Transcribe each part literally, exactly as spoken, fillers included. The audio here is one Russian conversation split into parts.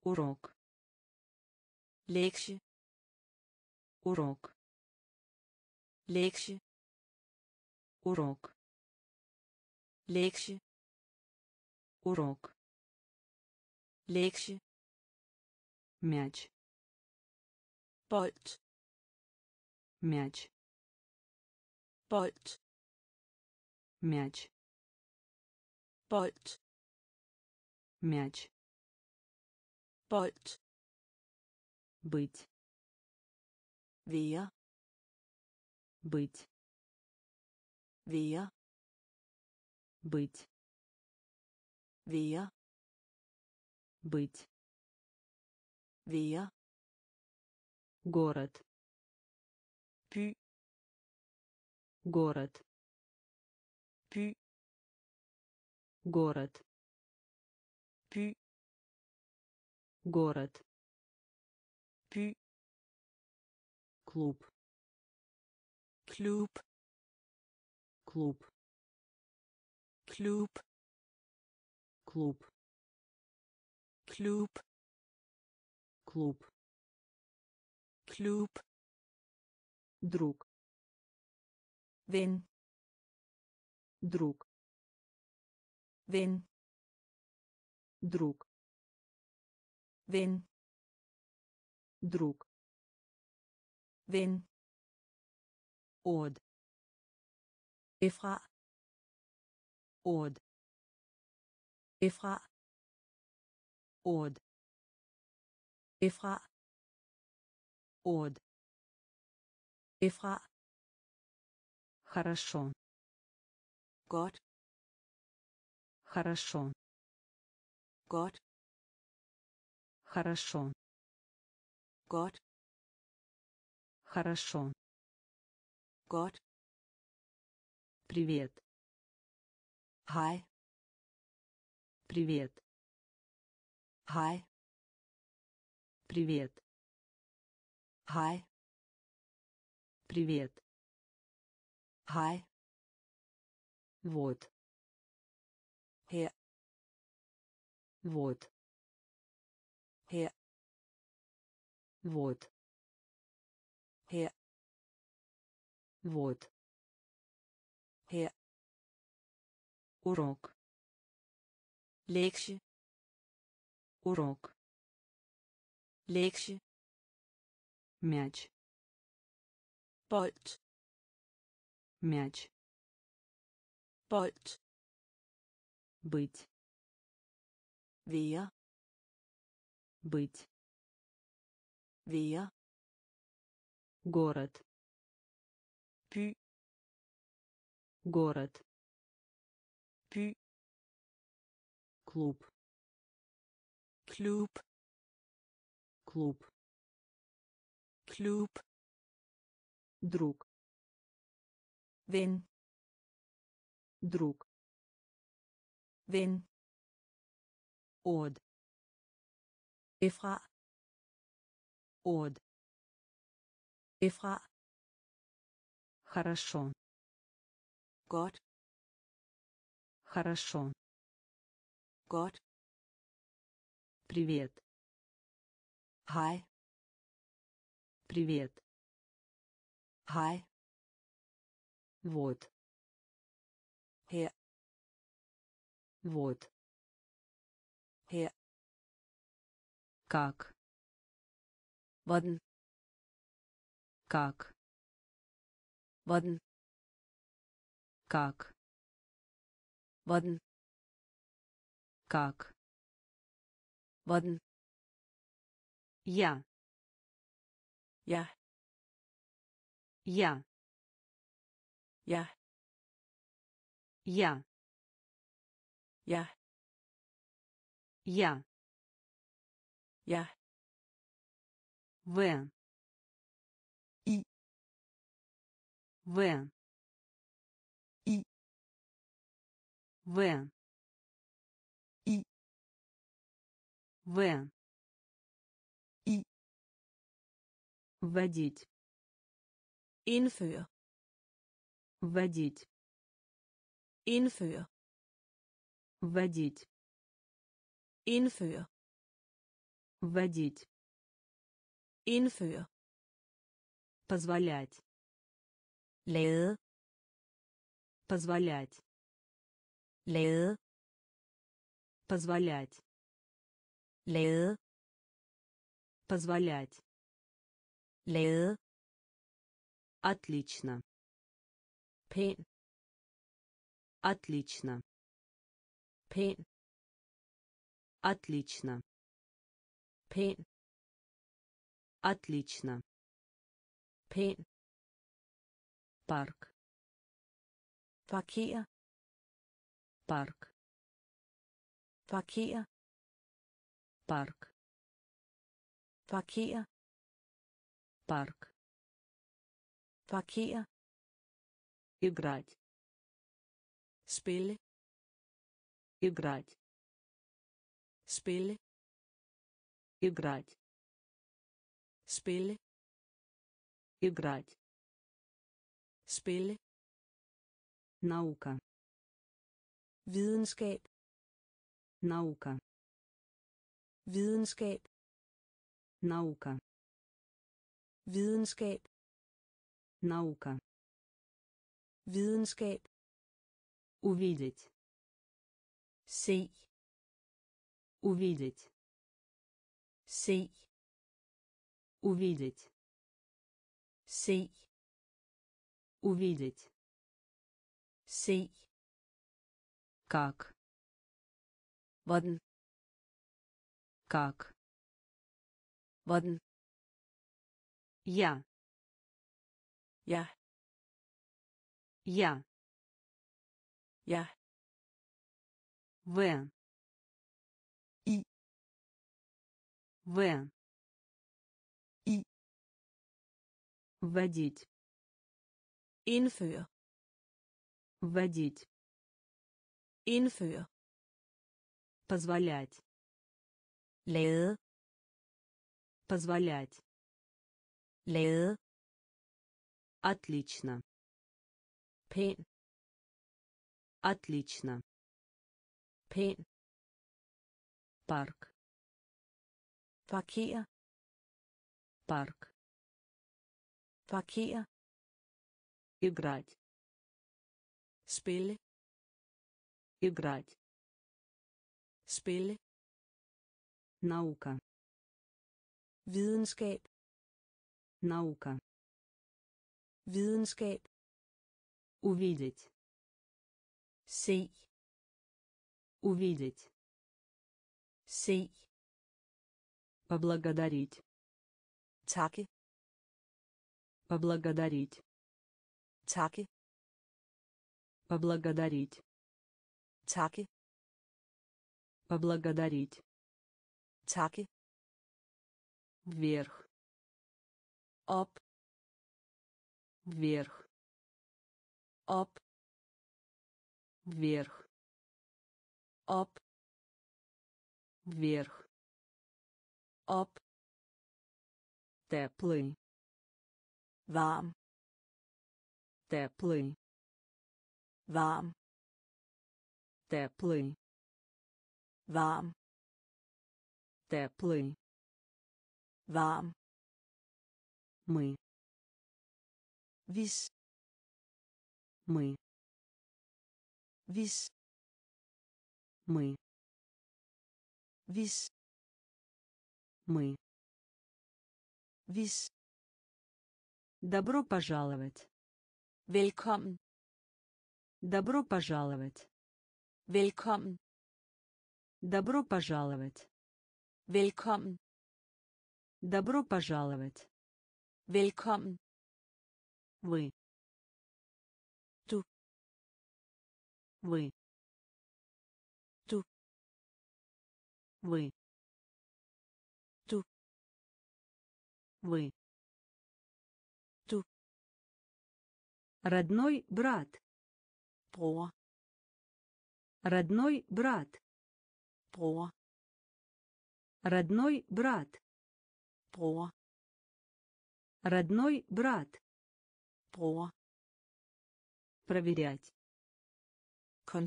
урок, lektie, урок, lektie, урок, lektie, урок, lektie, мяч, bold, мяч, bold, мяч, bold, мяч, bold, быть, være, быть, være, быть, være, быть, være, город, by, город, by, город, by, город, by, клуб, klub, клуб, klub, клуб, klub, клуб, klub, друг, ven, друг, ven, друг, ven, друг, ven, од, ifra, од, ifra, од, ifra, од, ifra, хорошо, godt, хорошо, godt, хорошо, godt, хорошо, godt, привет, hej, привет, hej, привет, hej, привет, hej, вот, her, вот, her, вот, her, вот, her, урок, lektie, урок, lektie, мяч, bold, мяч, bold, быть, være, быть, være, город, by, город, by, клуб, klub, клуб, klub, друг, ven, друг, ven, од, ifra, од, ifra, хорошо, godt, хорошо, godt, привет, hej, привет, hej, вот, her, вот, her, как, hvordan, как, hvordan, как, hvordan, как, hvordan, я, ja, я, ja, я, ja, я, ja, в, i, в, i, в, i, в, i, вводить, indføre, вводить, indføre, вводить, indføre, Вводить. Indføre. Позволять. Lade. Позволять. Lade. Позволять. Lade. Позволять. Lade. Отлично. Pæn. Отлично. Pæn. Отлично. Pæn. Отлично. Pæn. Парк. Parkér. Парк. Parkér. Парк. Parkér. Парк. Parkér. Играть. Spille. Играть. Spille. Играть. Spille. Играть. Spille. Наука. Videnskab. Наука. Videnskab. Наука. Videnskab. Наука. Videnskab. Увидеть. Se. Увидеть. Se. Увидеть. Se. Увидеть. Se. Как. Hvordan. Как. Hvordan. Я. Ja. Я. Ja. В. И. В. И. Вводить. Indføre. Вводить. Indføre. Позволять. Lade. Позволять. Lade. Отлично. Pæn. Отлично. Pæn. Парк. Parkér. Парк. Parkér. Играть. Spille. Играть. Spille. Наука. Videnskab. Наука. Videnskab. Увидеть. Se. Увидеть. Se. Поблагодарить. Takke. Поблагодарить. Takke. Поблагодарить. Takke. Поблагодарить. Takke. Вверх. Op. Вверх. Op. Вверх. Op. Вверх. Op. Теплый. Varm. Теплый. Varm. Теплый. Varm. Теплый. Varm. Мы. Hvis. Мы. Hvis. Мы. Hvis. Мы. Hvis. Добро пожаловать. Velkommen. Добро пожаловать. Velkommen. Добро пожаловать. Velkommen. Добро пожаловать. Velkommen. Вы. Du. Вы. Du. Вы. Du. Вы. Du. Родной брат. Bror. Родной брат. Bror. Родной брат. Bror. Родной брат. Bror. Проверять.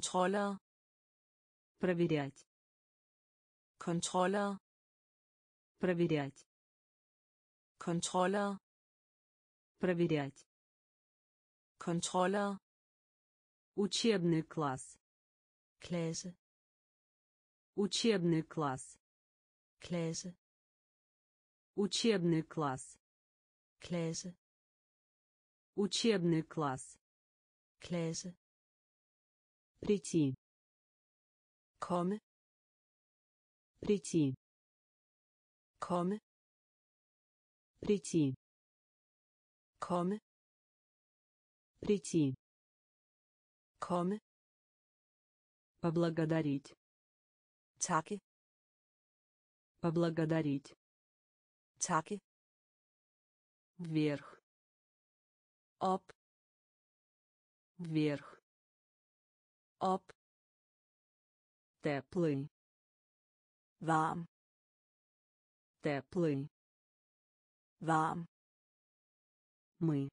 Kontroller. Проверять. Kontroller. Проверять. Kontroller. Проверять. Kontroller. Учебный класс. Klasse. Учебный класс. Klasse. Учебный класс. Klasse. Учебный класс. Klasse. Прийти. Komme. Прийти. Komme. Прийти. Komme. Прийти. Komme. Поблагодарить. Takke. Поблагодарить. Takke. Вверх. Op. Вверх. Op. Теплый. Varm. Теплый. Varm. Мы.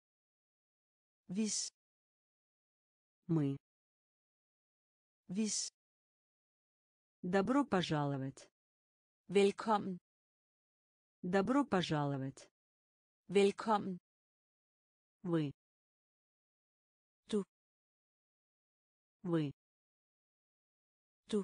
Hvis. Мы. Hvis. Добро пожаловать. Velkommen. Добро пожаловать. Velkommen. Вы. Du. Вы. Du.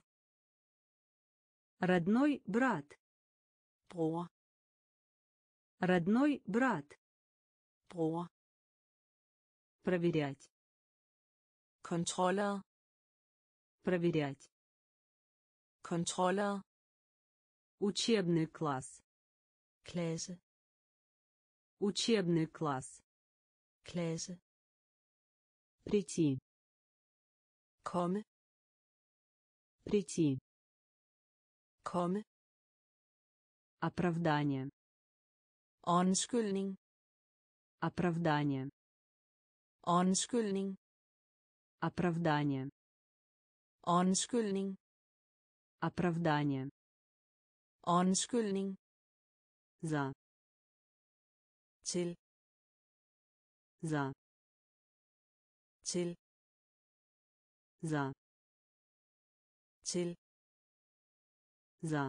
Родной брат. Bror. Родной брат. Bror. Проверять. Kontroller. Проверять. Kontroller. Учебный класс. Klasse. Учебный класс. Klasse. Прийти. Komme. Прийти. Komme. Оправдание. Undskyldning. Оправдание. Undskyldning. Оправдание. Undskyldning. Оправдание. Undskyldning. За. Til. За. Til. За. Til. За.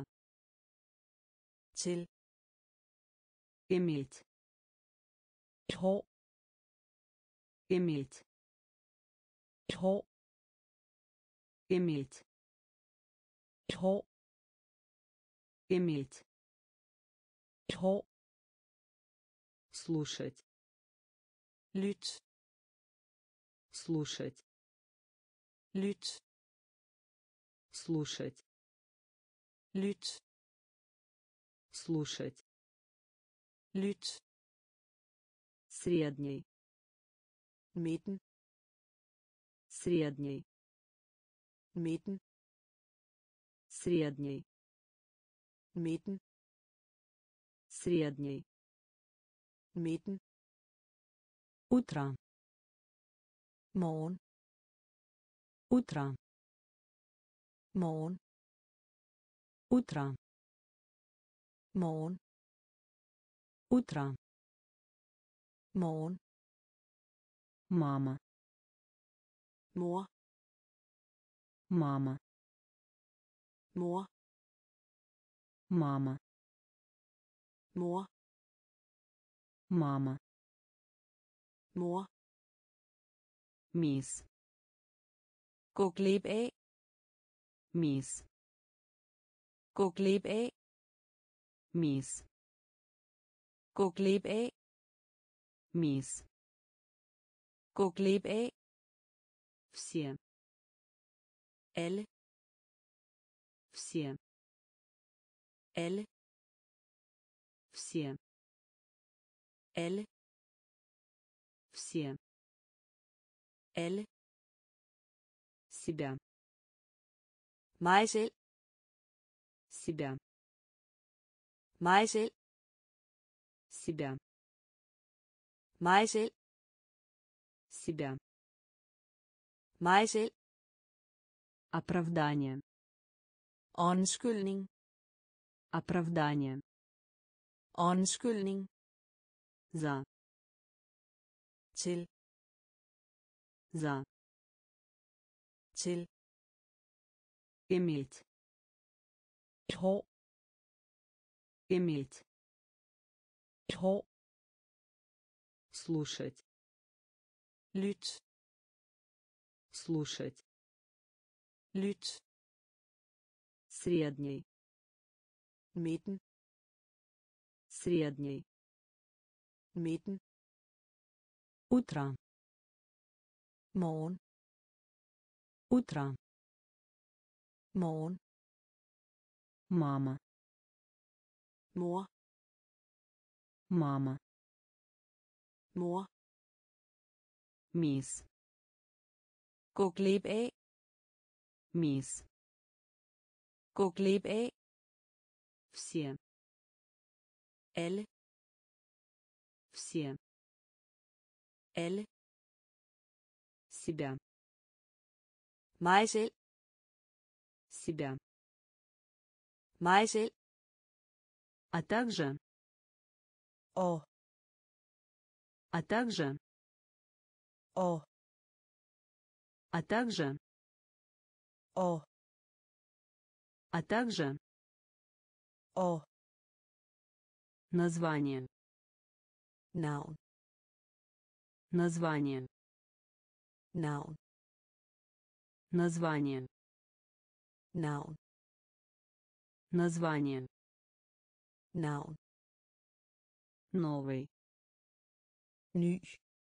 Til. Иметь. Et hår. Иметь. Et hår. Иметь. Et hår. Иметь. Et hår. Слушать. Lyt. Слушать. Lyt. Слушать. Lyt. Слушать. Lyt. Средний. Midten. Средний. Midten. Средний. Midten. Средний. Midten. Утро. Morgen. Утро. Morgen. Утро. Morgen. Утро. Morgen. Мама. Mor. Мама. Mor. Мама. Mor. Мама. Mor. Мисс. Gå glip af. Мисс. Gå glip af. Мисс. Gå glip af. Мисс. Gå glip af. Все. Alle. Все. Alle. Все. Alle. Все. Alle. Себя. Mig selv. Себя. Mig selv. Себя. Mig selv. Себя. Mig selv. Оправдание. Undskyldning. Оправдание. Undskyldning. За. Til. За. Til. Иметь. Et hår. Иметь. Et hår. Слушать. Lyt. Слушать. Lyt. Средний. Midten. Средний. Midten. Утро. Morgen. Утро. Morgen. Мама. Mor. Мама. Mor. Мисс. Gå glip af. Мисс. Gå glip af. Все. Alle. Все. Alle. Себя. Mig selv. Себя. Mig selv. А также. Og. А также. Og. А также. Og. А также. Og. Название. Navn. Название. Navn. Название. Navn. Название. Navn. Новый. Ny.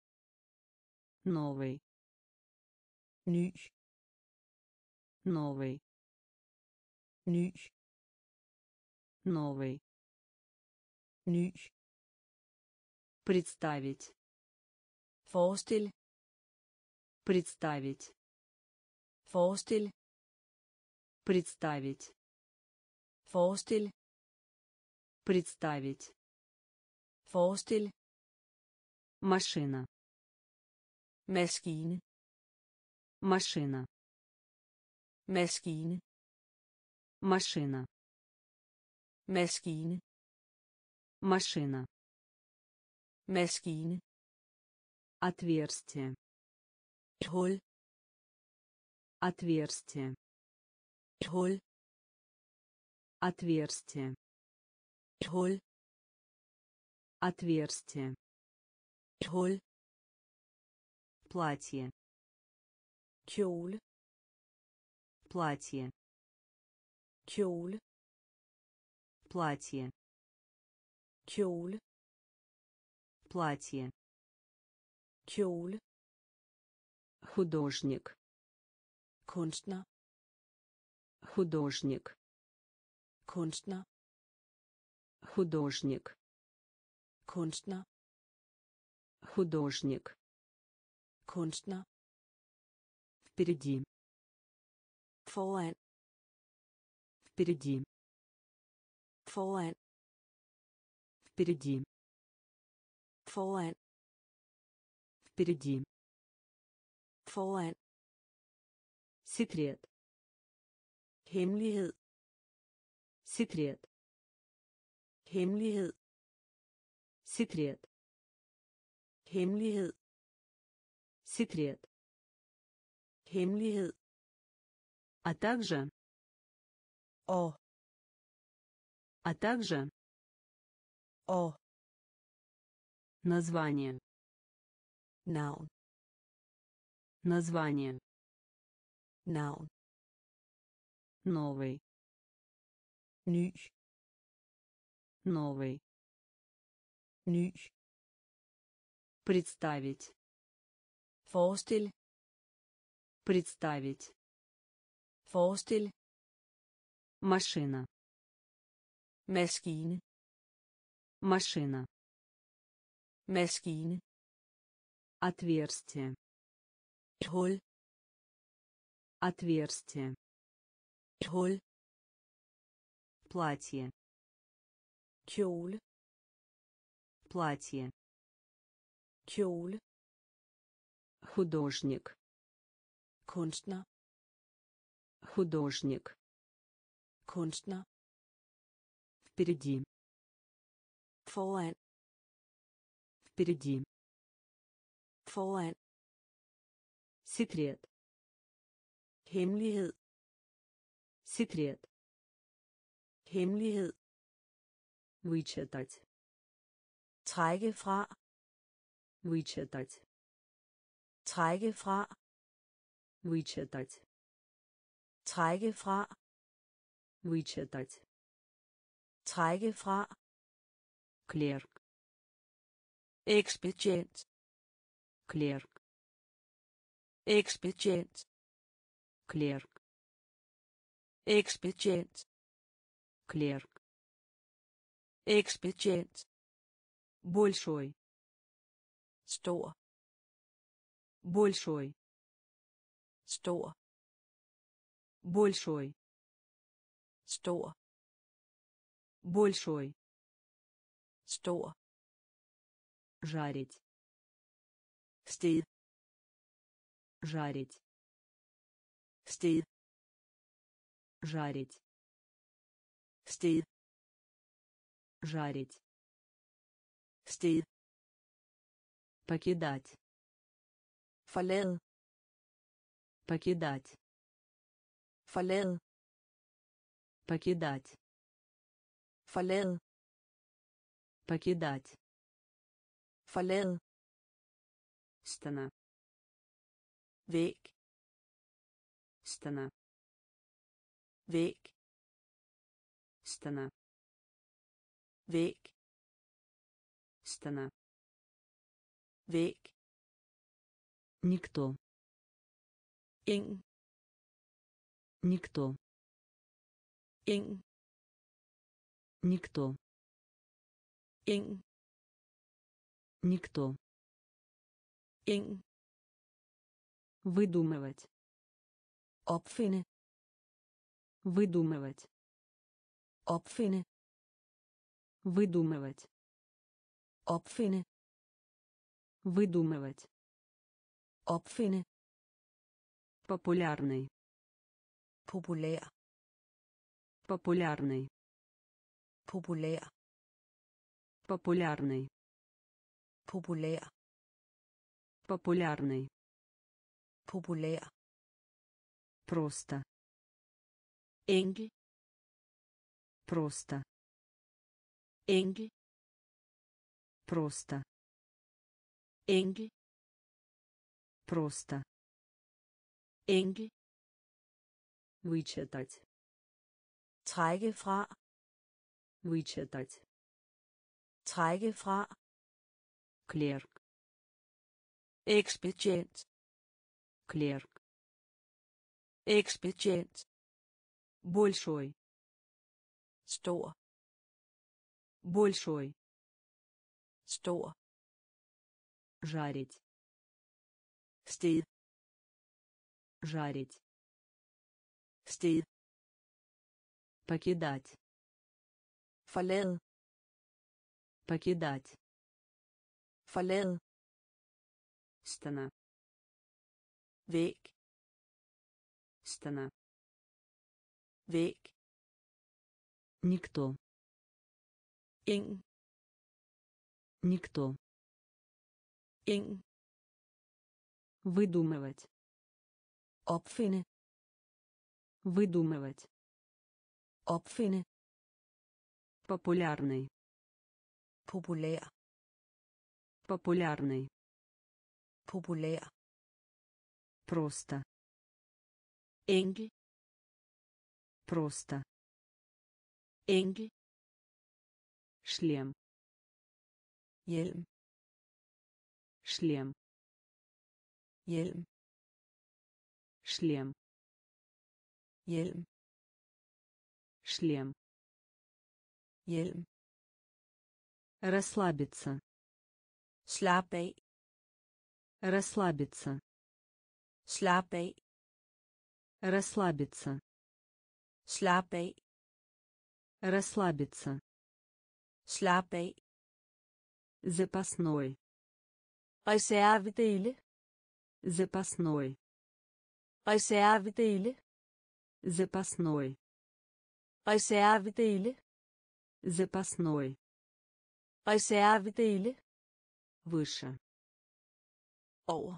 Новый. Ny. Новый. Ny. Новый. Ny. Представить. Forestil. Представить. Forestil. Представить. Forestil. Представить. Forestil. Машина. Maskine. Машина. Maskine. Машина. Maskine. Машина. Maskine. Отверстие. Et hul. Отверстие. Et hul. Отверстие. Et hul. Отверстие. Et hul. Платье. Kjole. Платье. Kjole. Платье. Kjole. Платье. Kjole. Художник. Kunstner. Художник. Kunstner. Художник. Kunstner. Художник. Kunstner. Впереди. Foran. Впереди. Foran. Впереди. Foran. Впереди. Foran. Секрет. Hemmelighed. Секрет. Hemmelighed. Секрет. Hemmelighed. Секрет. Hemmelighed. А также. Og. А также. Og. Название. Navn. Название. Navn. Новый. Ny. Новый. Ny. Представить. Forestil. Представить. Forestil. Машина. Maskine. Машина. Maskine. Отверстие. Et hul. Отверстие. Et hul. Платье. Kjole. Платье. Kjole. Художник. Kunstner. Художник. Kunstner. Впереди. Foran. Впереди. Foran. Секрет. Hemmelighed. Секрет. Hemmelighed. Вычитать. Trække fra. Вычитать. Trække fra. Вычитать. Trække fra. Вычитать. Trække fra. Клерк. Ekspedient. Клерк. Ekspedient. Клерк. Ekspedient. Клерк. Ekspedient. Большой. Stor. Большой. Stor. Большой. Stor. Большой. Stor. Жарить. Sted. Жарить. Sted. Жарить. Sted. Жарить. Sted. Покидать. Forlade. Покидать. Forlade. Покидать. Forlade. Покидать. Forlade. Стена. Væg. Стена. Væg. Стена. Væg. Стена. Væg. Никто. Ingen. Никто. Ingen. Никто. Ingen. Никто. Ingen. Выдумывать. Opfinde. Выдумывать. Opfinde. Выдумывать. Opfinde. Выдумывать. Opfinde. Популярный. Populær. Популярный. Populær. Популярный. Populær. Популярный. Populær. Просто. Enkel. Просто. Enkel. Просто. Enkel. Просто. Enkel. Вычитать. Trække fra. Вычитать. Trække fra. Клерк. Ekspedient. Клерк. Ekspedient. Большой. Stor. Большой. Stor. Жарить. Sted. Жарить. Sted. Покидать. Forlade. Покидать. Forlade. Стена. Væg. Стена. Væg. Никто. Ingen. Никто. Ingen. Выдумывать. Opfinde. Выдумывать. Opfinde. Популярный. Populær. Популярный. Populær. Просто. Enkel. Просто. Enkel. Шлем. Hjelm. Шлем. Hjelm. Шлем. Hjelm. Шлем. Hjelm. Расслабиться. Slap af. Расслабиться. Slap af. Расслабиться. Slap af. Расслабиться. Slap af. Запасной. Reservedele. Запасной. Reservedele. Запасной. Reservedele. Запасной. Reservedele. Выше. Over.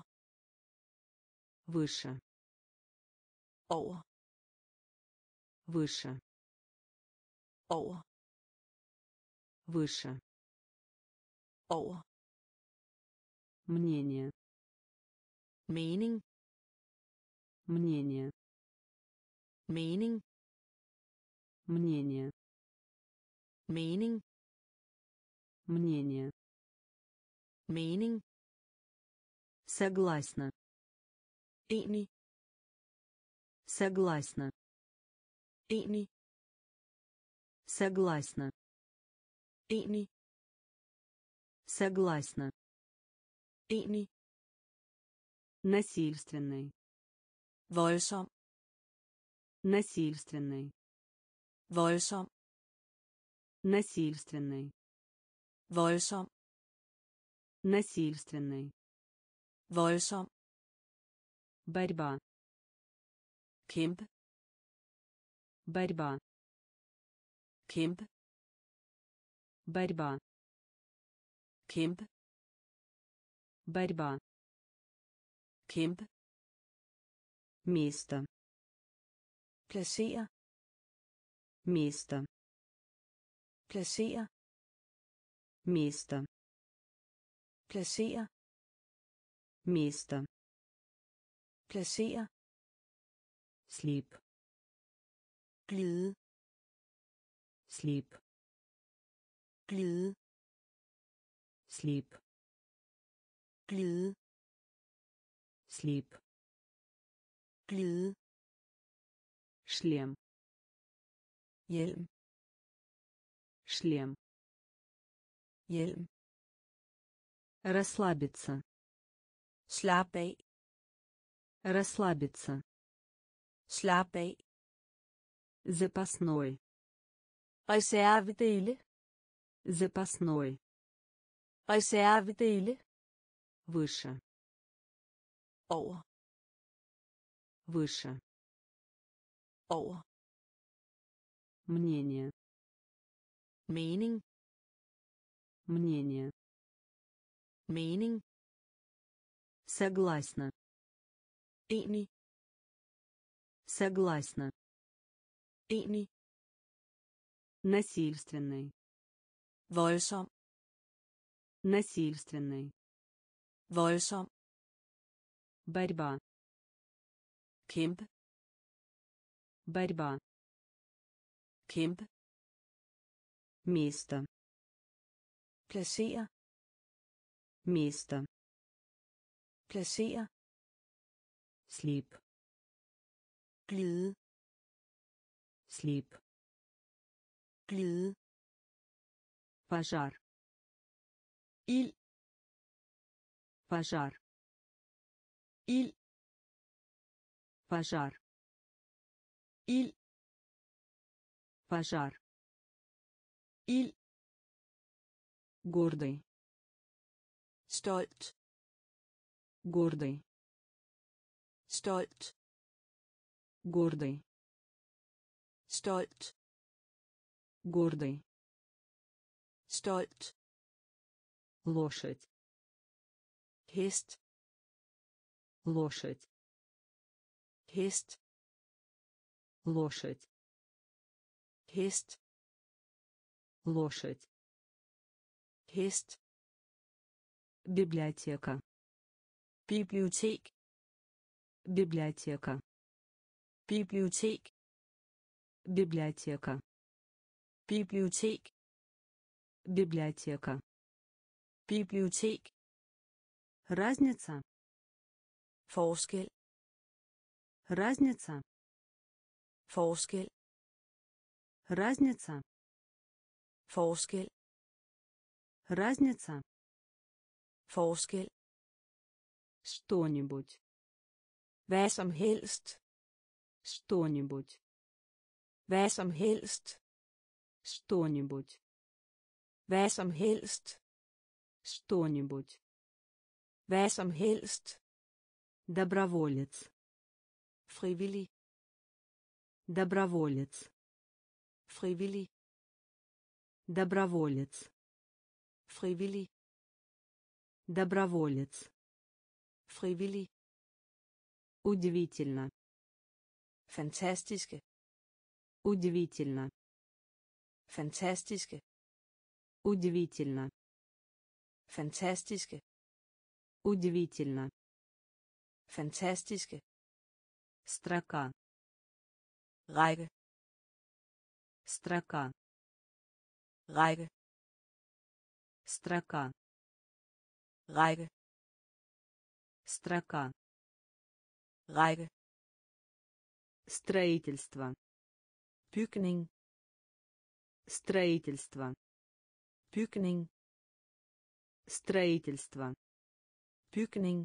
Выше. Over. Выше. Over. Выше. Over. Мнение. Mening. Мнение. Mening. Мнение. Mening. Мнение. Mening. Согласна. Enig. Согласна. Enig. Согласна. Enig. Согласна. Enig. Насильственный. Voldsom. Насильственный. Voldsom. Насильственный. Voldsom. Насильственный. Voldsom. Борьба. Kæmpe. Борьба. Kæmpe. Борьба. Kæmpe. Борьба. Kæmpe. Место. Placere. Место. Placere. Место. Placere. Место. Placere. Слип. Glide. Слип. Glide. Слип. Glide. Слип. Glide. Шлем. Hjelm. Шлем. Hjelm. Расслабиться. Slap af. Расслабиться. Slap af. Запасной. Reservedele. Запасной. Reservedele. Выше. Over. Выше. Over. Мнение. Mening. Мнение. Mening. Согласна. Enig. Согласна. Enig. Насильственный. Voldsom. Насильственный. Voldsom. Борьба. Kæmpe. Борьба. Kæmpe. Место. Placere. Место. Placere. Слип. Glide. Слип. Glide. Пожар. Ild. Пожар. Ild. Пожар. Ild. Пожар. Ild. Гордый. Stolt. Гордый. Stolt. Гордый. Stolt. Гордый. Stolt. Лошадь. Hest. Лошадь. Hest. Лошадь. Hest. Лошадь. Hest. Библиотека. Bibliotek. Библиотека. Bibliotek. Библиотека. Bibliotek. Библиотека. Bibliotek. Разница. Forskel. Разница. Forskel. Разница. Forskel. Разница. Forskel. Что-нибудь. Hvad som helst. Что-нибудь. Hvad som helst. Что-нибудь. Hvad som helst. Что-нибудь. Hvad som helst. Доброволец. Frivillig. Доброволец. Frivillig. Доброволец. Frivillig. Доброволец. Frivillig. Удивительно. Fantastiske. Удивительно. Fantastiske. Удивительно. Fantastiske. Удивительно. Fantastiske. Строка. Række. Строка. Række. Строка. Række. Строка. Række. Строительство. Bygning. Строительство. Bygning. Строительство. Bygning.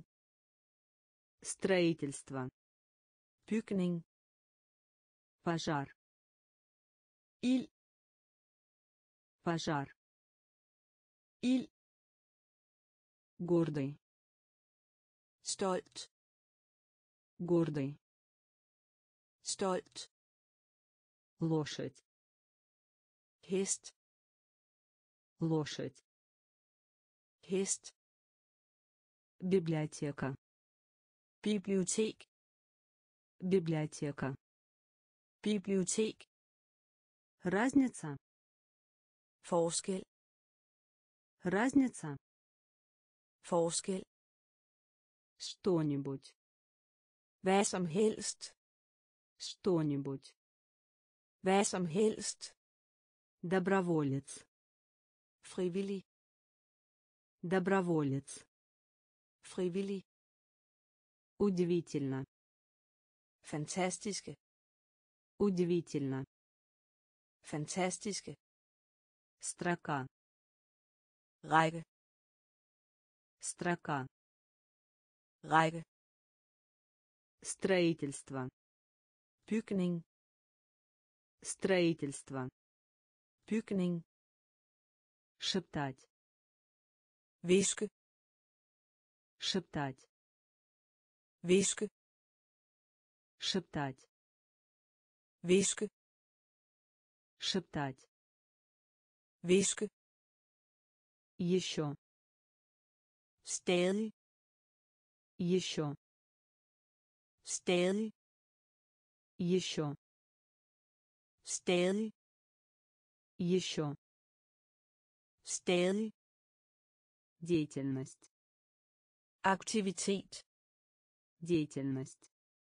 Строительство. Bygning. Пожар. Ild. Пожар. Ild. Гордый. Stolt. Гордый. Stolt. Лошадь. Hest. Лошадь. Hest. Библиотека. Bibliotek. Библиотека. Bibliotek. Разница. Forskel. Разница. Forskel. Что-нибудь. Hvad som helst. Что-нибудь. Hvad som helst. Доброволец. Frivillig. Доброволец. Frivillig. Удивительно. Fantastiske. Удивительно. Fantastiske. Строка. Række. Строка. Række. Строительство. Bygning. Строительство. Bygning. Шептать. Viske. Шептать. Viske. Шептать. Viske. Шептать. Viske. Еще. Stadig. Еще. Stadig. Еще. Stadig. Еще. Stadig. Деятельность. Aktivitet. Деятельность.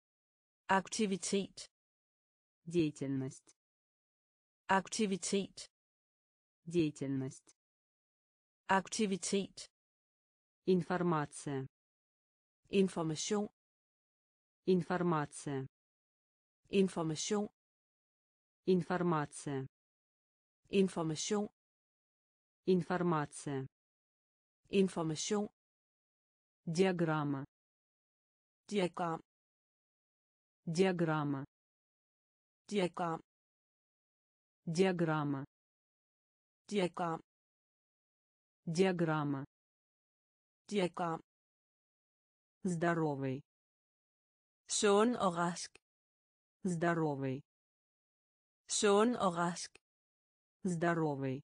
Aktivitet. Деятельность. Aktivitet. Деятельность. Aktivitet. Информация. Information. Информация. Information. Информация. Information. Информация. Information. Диаграмма. Diagram. Диаграмма. Diagram. Диаграмма. Diagram. Диаграмма. Diagram. Здоровый. Sund og rask. Здоровый. Sund og rask. Здоровый.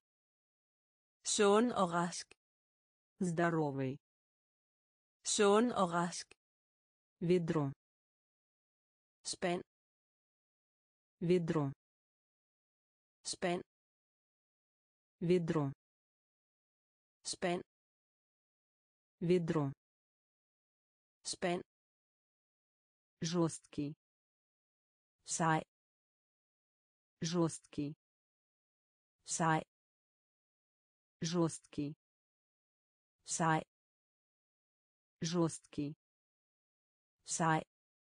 Sund og rask. Здоровый. Sund og rask. Ведро. Spand. Ведро. Spand. Ведро. Spand. Ведро. Spand. Жесткий. Sej. Жесткий. Sej. Жесткий. Sej. Жесткий. Sej.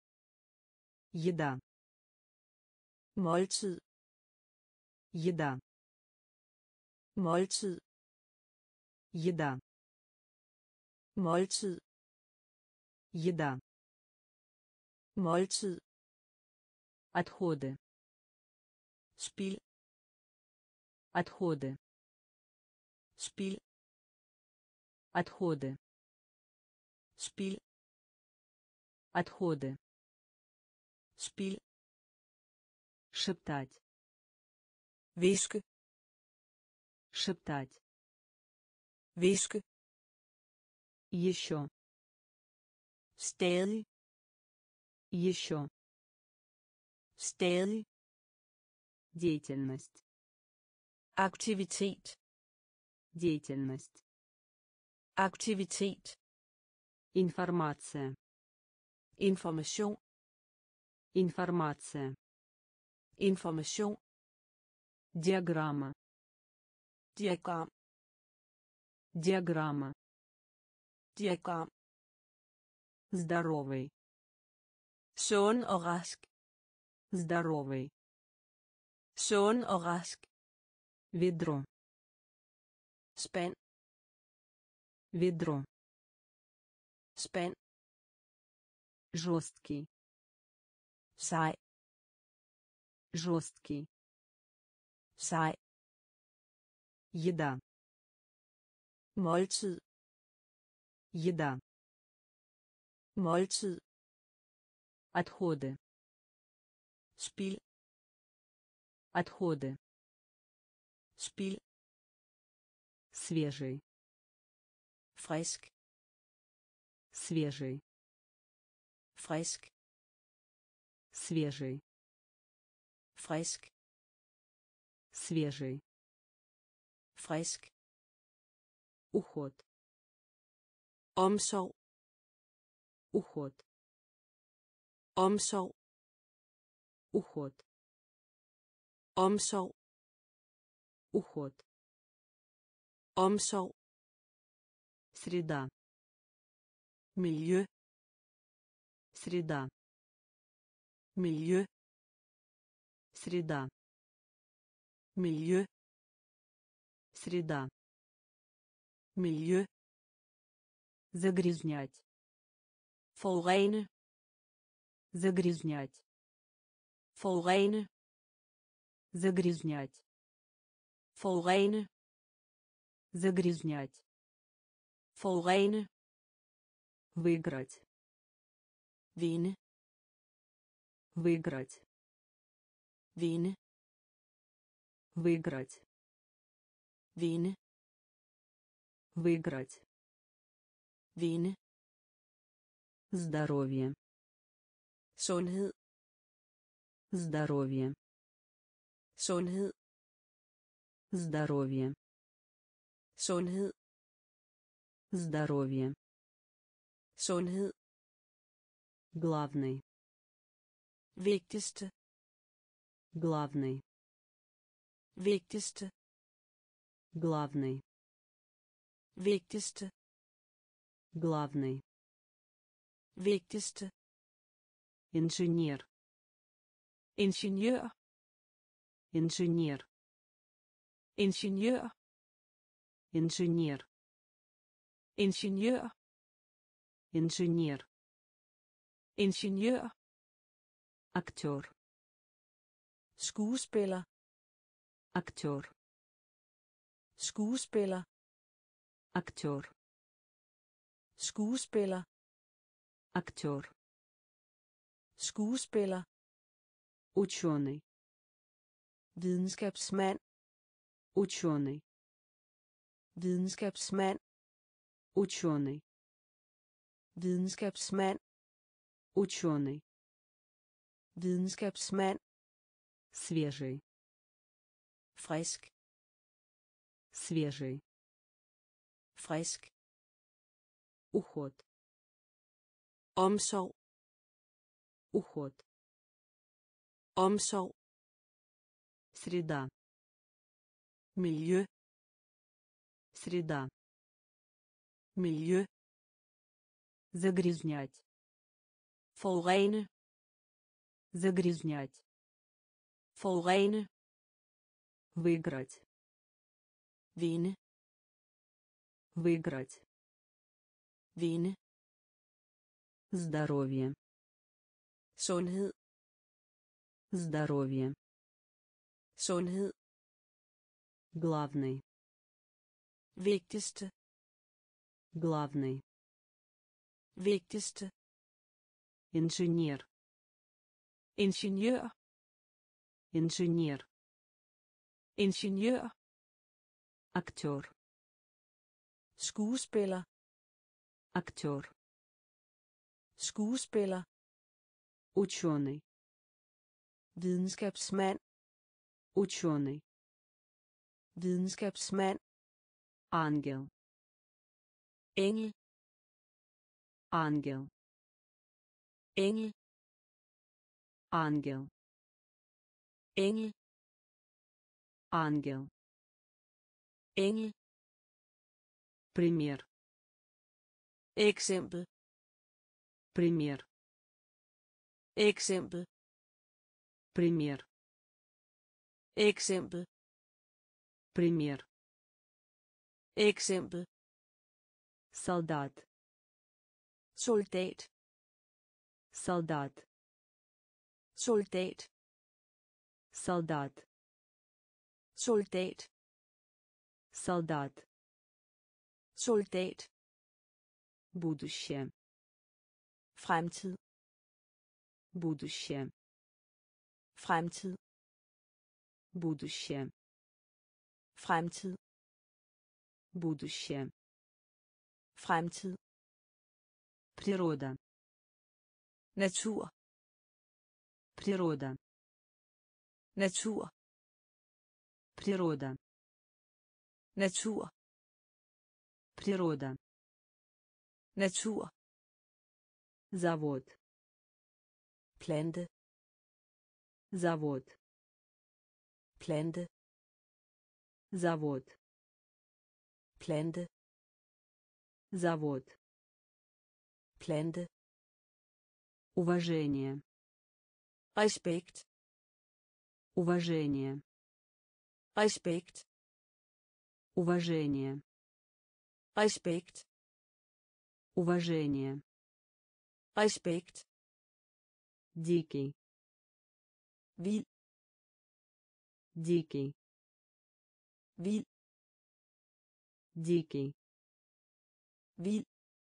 Еда. Måltid. Еда. Måltid. Еда. Måltid. Еда. Måltid. Отходы. Spild. Отходы. Spild. Отходы. Spild. Отходы. Spild. Шептать. Viske. Шептать. Viske. Еще. Stadig. Еще. Stadig. Деятельность. Aktivitet. Деятельность. Aktivitet. Информация. Information. Информация. Information. Диаграмма. Diagram. Диаграмма. Diagram. Здоровый. Sund og rask. Здоровый. Sund og rask. Ведро. Spand. Ведро. Spand. Жесткий. Sej. Жесткий. Sej. Еда. Måltid. Еда. Måltid. Отходы. Spild. Отходы. Spild. Свежий. Frisk. Свежий. Frisk. Свежий. Frisk. Свежий. Frisk. Уход. Omsorg. Уход. Omsorg. Уход. Omsorg. Уход. Omsorg. Среда. Miljø. Среда. Miljø. Среда. Miljø. Среда. Miljø. Загрязнять. Forurene. Загрязнять. Forurene. Загрязнять. Forurene. Загрязнять. Forurene. Выиграть. Vinde. Выиграть. Vinde. Выиграть. Vinde. Выиграть. Vinde. Здоровье. Sundhed. Здоровье. Sundhed. Здоровье. Sundhed. Здоровье. Sundhed. Главный. Vigtigste. Главный. Vigtigste. Главный. Vigtigste. Главный. Vigtigste. Инженер. Ingeniør. Инженер. Ingeniør. Инженер. Ingeniør. Инженер. Ingeniør. Актер. Skuespiller. Актер. Skuespiller. Актер. Skuespiller. Актер. Skuespiller. Ученый. Videnskabsmand. Ученый. Videnskabsmand. Ученый. Videnskabsmand. Ученый. Videnskabsmand. Свежий. Frisk. Свежий. Frisk. Уход. Omsorg. Уход. Omsorg. Среда. Miljø. Среда. Miljø. Загрязнять. Forurene. Загрязнять. Forurene. Выиграть. Vinde. Выиграть. Vinde. Здоровье. Sundhed. Здоровье. Sundhed. Главный. Vigtigste. Главный. Vigtigste. Инженер. Ingeniør. Инженер. Ingeniør. Актер. Skuespiller. Актер. Skuespiller. Ученый. Videnskabsmand. Ученый. Videnskabsmand. Ангел. Engel. Ангел. Engel. Ангел. Engel. Ангел. Engel. Пример. Eksempel. Пример. Eksempel. Пример. Eksempel. Пример. Eksempel. Солдат. Soldat. Солдат. Soldat. Солдат. Soldat. Солдат. Soldat. Будущее. Fremtid. Будущее. Fremtid. Будущее. Fremtid. Будущее. Fremtid. Природа. Natur. Природа. Natur. Природа. Natur. Природа. Natur. Завод. Plante. Завод. Plante. Завод. Plante. Завод. Plante. Уважение. Respekt. Уважение. Respekt. Уважение. Respekt. Уважение. Respekt. Дикий. Vild. Дикий. Vild. Дикий. Vild.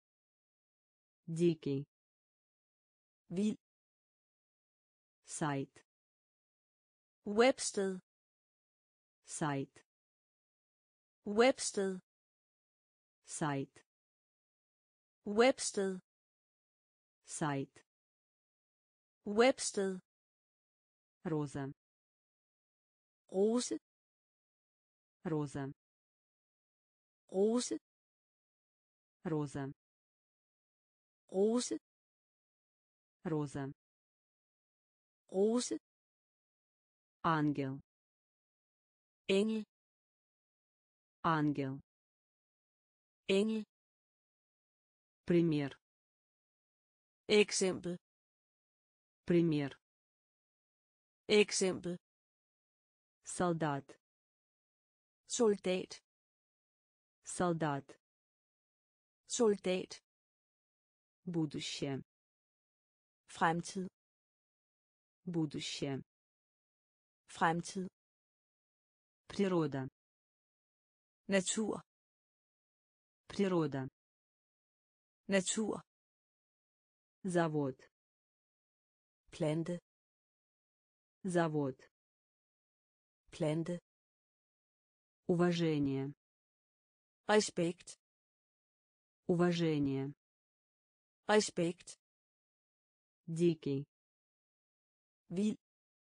Дикий. Vild. Сайт. Websted. Сайт. Websted. Сайт. Websted. Сайт. Websted. Роза. Rose. Роза. Rose. Роза. Rose. Роза. Rose. Ангел. Engel. Ангел. Engel. Пример. Eksempel. Пример. Eksempel. Солдат. Soldat. Солдат. Soldat. Будущее. Fremtid. Будущее. Fremtid. Природа. Natur. Природа. Natur. Завод. Plante. Завод. Plante. Уважение. Respekt. Уважение. Respekt. Дикий. Vild.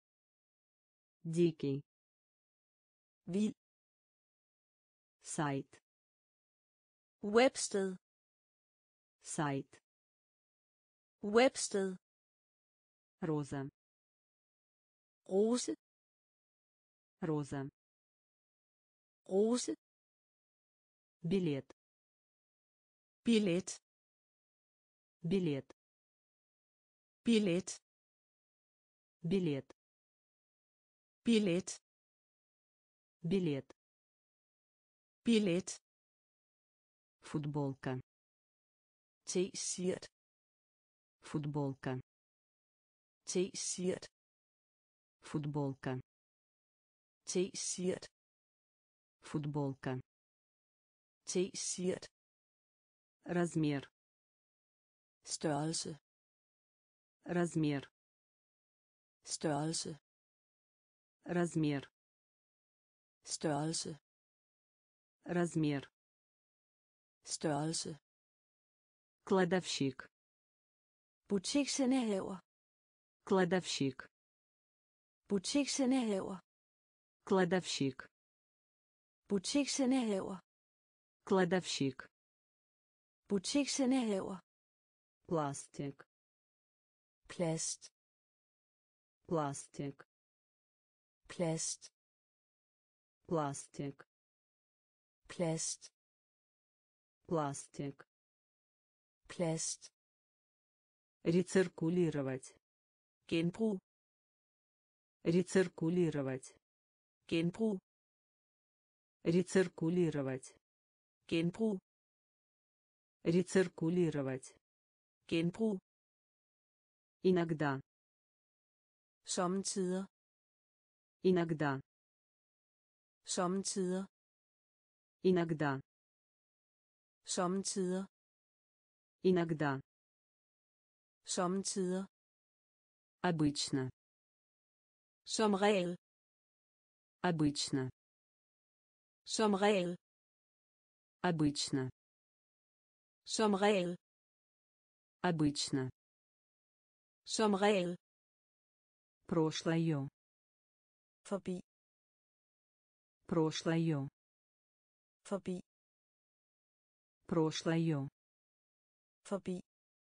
Дикий. Vild. Сайт. Websted. Сайт. Websted. Роза. Rose. Роза. Rose. Билет. Billet. Билет. Billet. Билет. Billet. Билет. Billet. Футболка. T-shirt. Футболка. T-shirt. Футболка. T-shirt. Футболка. T-shirt. Размер. Størrelse. Размер. Størrelse. Размер. Størrelse. Размер. Størrelse. Кладовщик. Butiksindehaver. Кладовщик. Butiksindehaver. Кладовщик. Butiksindehaver. Кладовщик. Butiksindehaver. Пластик. Plast. Пластик. Plast. Пластик. Plast. Пластик. Plast. Рециркулировать. Genbrug. Рециркулировать. Genbrug. Рециркулировать. Genbrug. Рециркулировать. Genbrug. Иногда. Sommetider. Иногда. Sommetider. Иногда. Sommetider. Иногда. Sommetider. Обычно. Som regel. Обычно. Som regel. Обычно. Som regel. Обычно. Som regel. Прошлое. Forbi. Прошлое. Forbi. Прошлое. Forbi.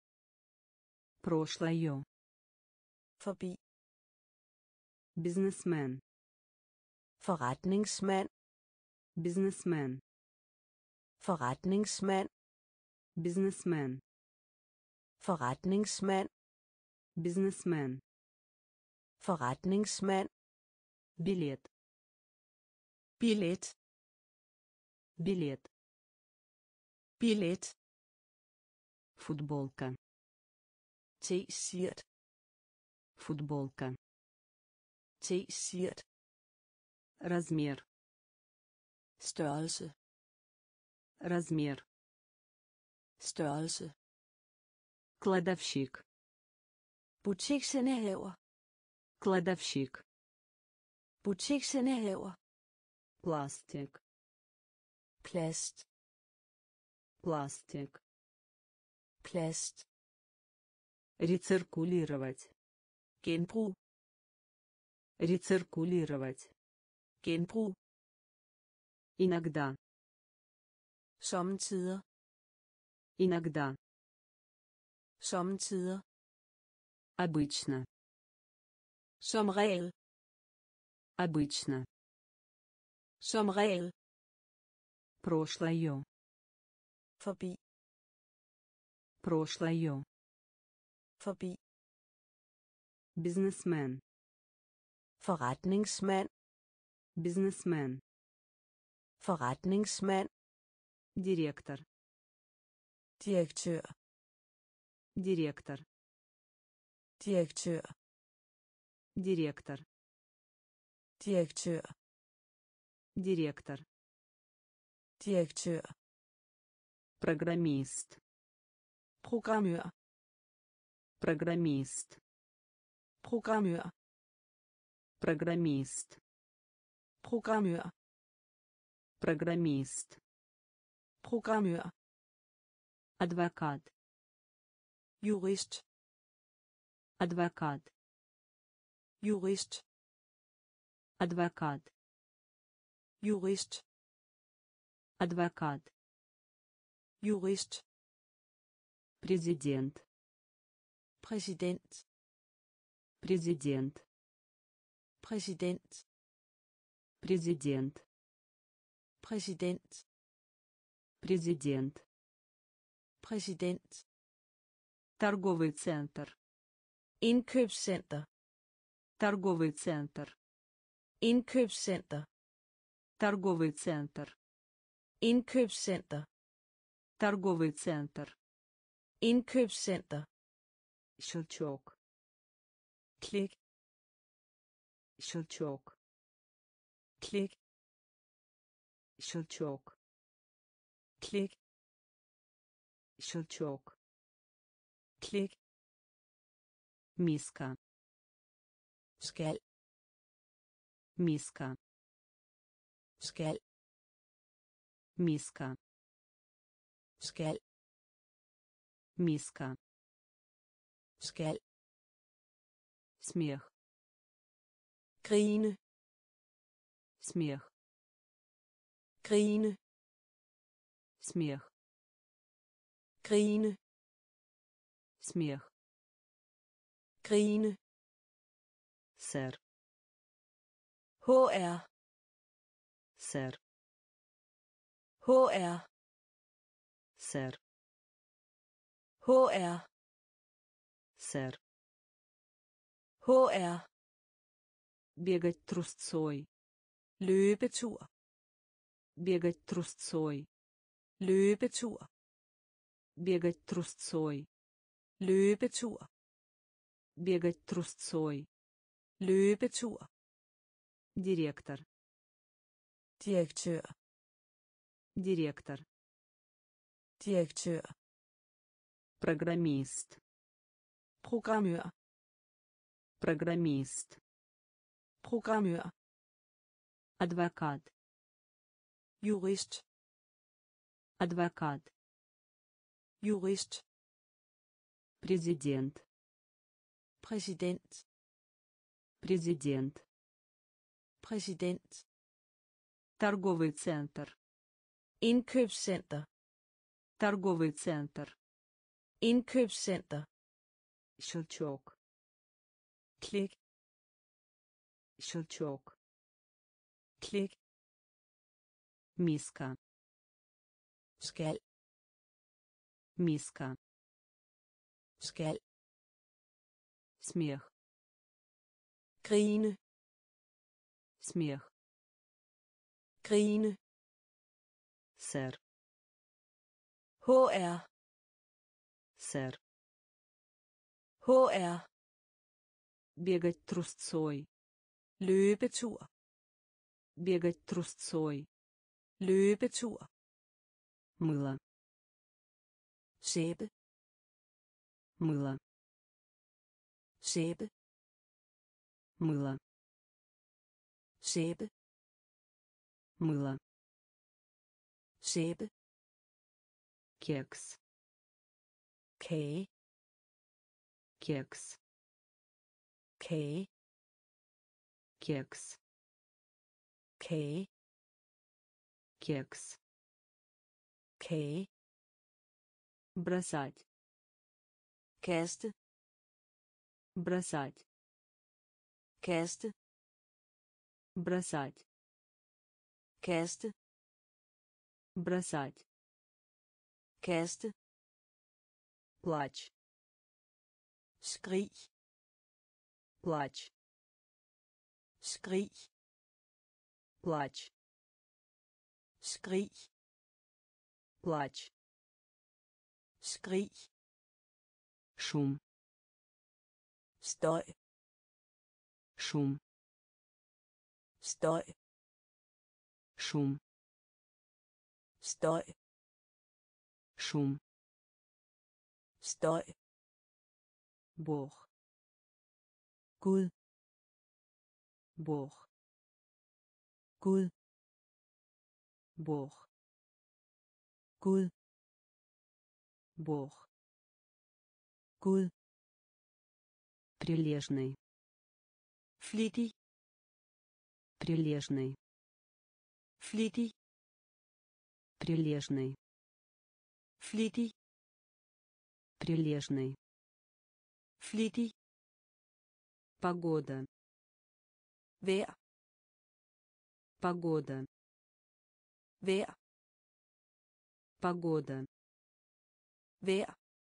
Прошлое. Forbi. Бизнесмен. Forretningsmand. Бизнесмен. Forretningsmand. Бизнесмен. Forretningsmand. Бизнесмен. Forretningsmand. Билет. Billet. Билет. Billet. Футболка. T-shirt. Футболка. T-shirt. Размер. Størrelse. Размер. Størrelse. Кладовщик. Butiksindehaver. Кладовщик. Butiksindehaver. Пластик. Plast. Пластик. Plast. Рециркулировать. Genbrug. Рециркулировать. Genbrug. Иногда. Sommetider. Иногда. Sommetider. Обычно. Som regel. Обычно. Som regel. Прошлое. Forbi. Прошлое. Forbi. Бизнесмен. Forretningsmand. Бизнесмен. Forretningsmand. Директор. Direktør. Директор. Direktør. Директор. Direktør. Директор. Direktør. Программист. Programmør. Программист. Programmør. Программист. Programmør. Программист. Programmør. Адвокат. Jurist. Адвокат. Jurist. Адвокат. Jurist. Адвокат. Jurist. Президент. Præsident. Президент. Præsident. Президент. Præsident. Президент. Præsident. Торговый центр. Indkøbscenter. Торговый центр. Indkøbscenter. Торговый центр. Indkøbscenter. Торговый центр. Indkøbscenter. Щелчок. Klik. Щелчок. Klik. Щелчок. Klik. Щелчок. Klik. Миска. Skal. Миска. Skal. Миска. Skal. Миска. Skal. Смех. Grine. Смех. Grine. Смех. Grine. Смех. Grine. Сэр. H R. Сэр. H R. Сэр. H R. Сэр. H R. Бегать трусцой. Løbetur. Бегать трусцой. Løbetur. Бегать трусцой. Løbetur. Бегать трусцой. Løbetur. Директор. Direktør. Директор. Direktør. Программист. Programmør. Программист. Programmør. Адвокат. Jurist. Адвокат. Jurist. Президент. Præsident. Президент. Præsident. Торговый центр. Indkøbscenter. Торговый центр. Indkøbscenter. Щелчок. Klik. Щелчок. Klik. Миска. Skal. Миска. Skal. Смех. Grine. Смех. Grine. Сэр. H R. Сэр. H R. Бегать трусцой. Løbetur. Бегать трусцой. Løbetur. Мыло. Sæbe. Мыло. Sæbe. Мыло. Sæbe. Мыло. Sæbe. Кекс. Kage. Кекс. Kage. Кекс. Kage. Кекс. Kage. Бросать. Kaste. Бросать. Kaste. Бросать. Kaste. Бросать. Kaste. Плач. Skrig. Плач. Skrig. Плач. Skrig. Плач. Skrig. Шум. Støj. Шум. Støj. Шум. Støj. Шум. Støj. Бог. Gud. Бог. Gud. Бог. Gud. Бог. Gud. Прилежный. Flittig. Прилежный. Flittig. Прилежный. Flittig. Прилежный. Flittig. Погода. Vejr. Погода. Vejr. Погода. Vejr.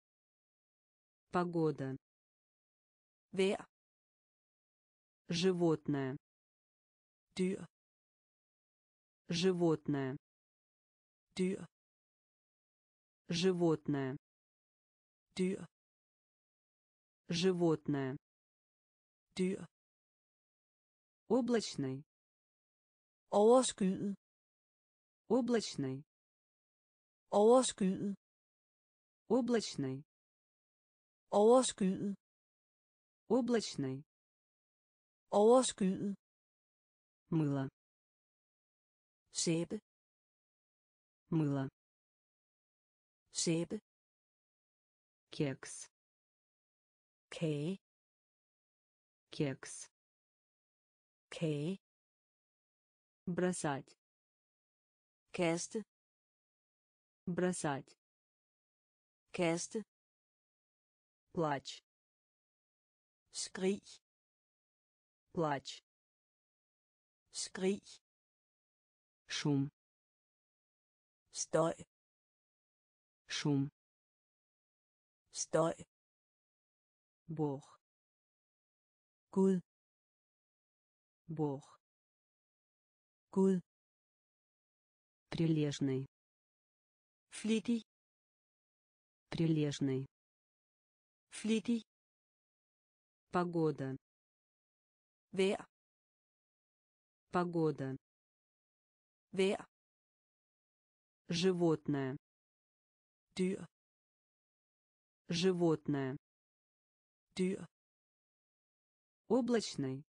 Погода. Vejr. Животное. Dyr. Животное. Dyr. Животное. Dyr. Животное. Dyr. Облачный. Overskyet. Облачный. Overskyet. Облачный. Overskyet. Облачный. Overskyet. Мыло. Sæbe. Мыло. Sæbe. Кекс. Kage. Кекс. Kage. Бросать. Kaste. бросать, kaste, плач, skrig, плач, skrig, шум, støj, шум, støj, Бог, Gud, Бог, Gud, прилежный, flittig, прилежный, flittig, погода, vejr, погода, vejr, животное, dyr, животное, dyr, облачный,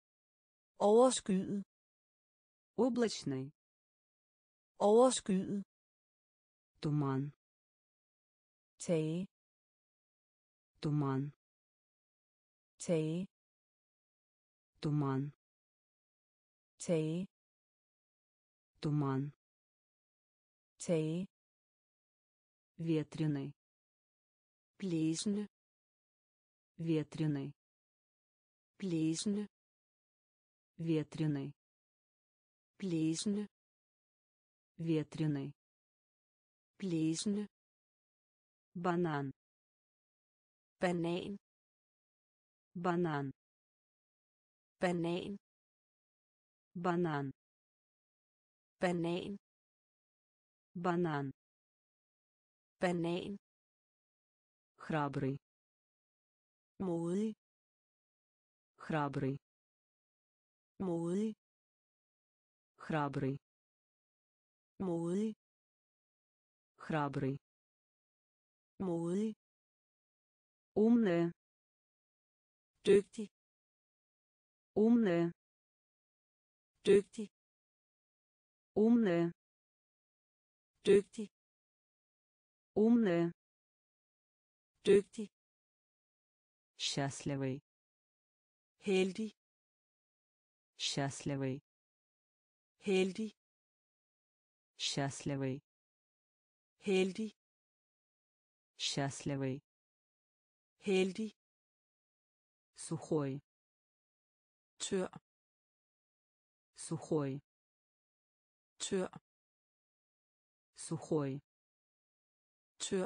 overskyet, облачный, overskyet, туман, tage, туман, tage, туман, tage, туман, tage, ветреный, blæsende, ветреный, blæsende, ветреный, blæsende, ветреный, blæsende, банан, banan, банан, banan, банан, banan, банан, banan, храбрый, modig, храбрый, modig, храбрый, modig, храбрый, modig, умная, dygtig, умная, dygtig, умная, dygtig, умная, dygtig, счастливый, heldig, счастливый, heldig, счастливый, heldig, счастливый, heldig, сухой, tør, сухой, tør, сухой, tør,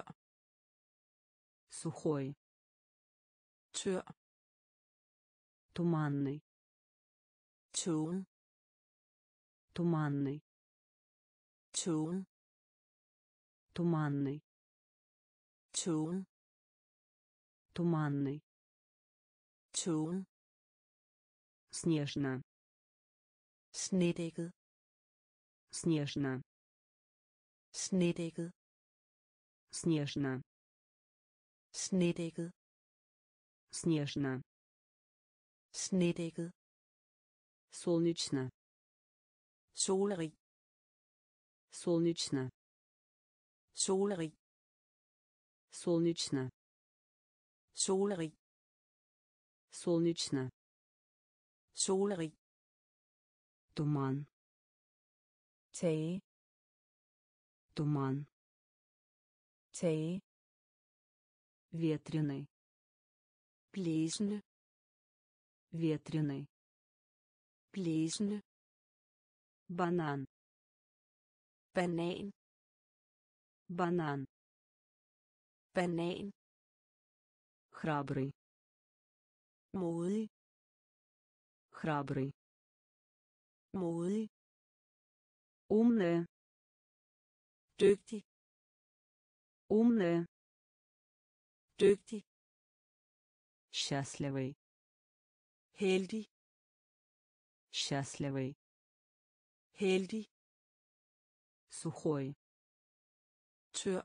сухой, tør, туманный, tågen, туманный, tågen, туманный, tågen, туманный, tågen, снежно, snedækket, снежно, snedækket, снежно, snedækket, снежно, snedækket, солнечно, solerig, солнечно, solerig, солнечно, solerig, солнечно, solerig, туман, tage, туман, tage, ветреный, blæsende, ветреный, blæsende, банан, banan, банан, banan, храбрый, modig, храбрый, modig, умная, dygtig, умная, dygtig, счастливый, heldig, счастливый, heldig, сухой, tør,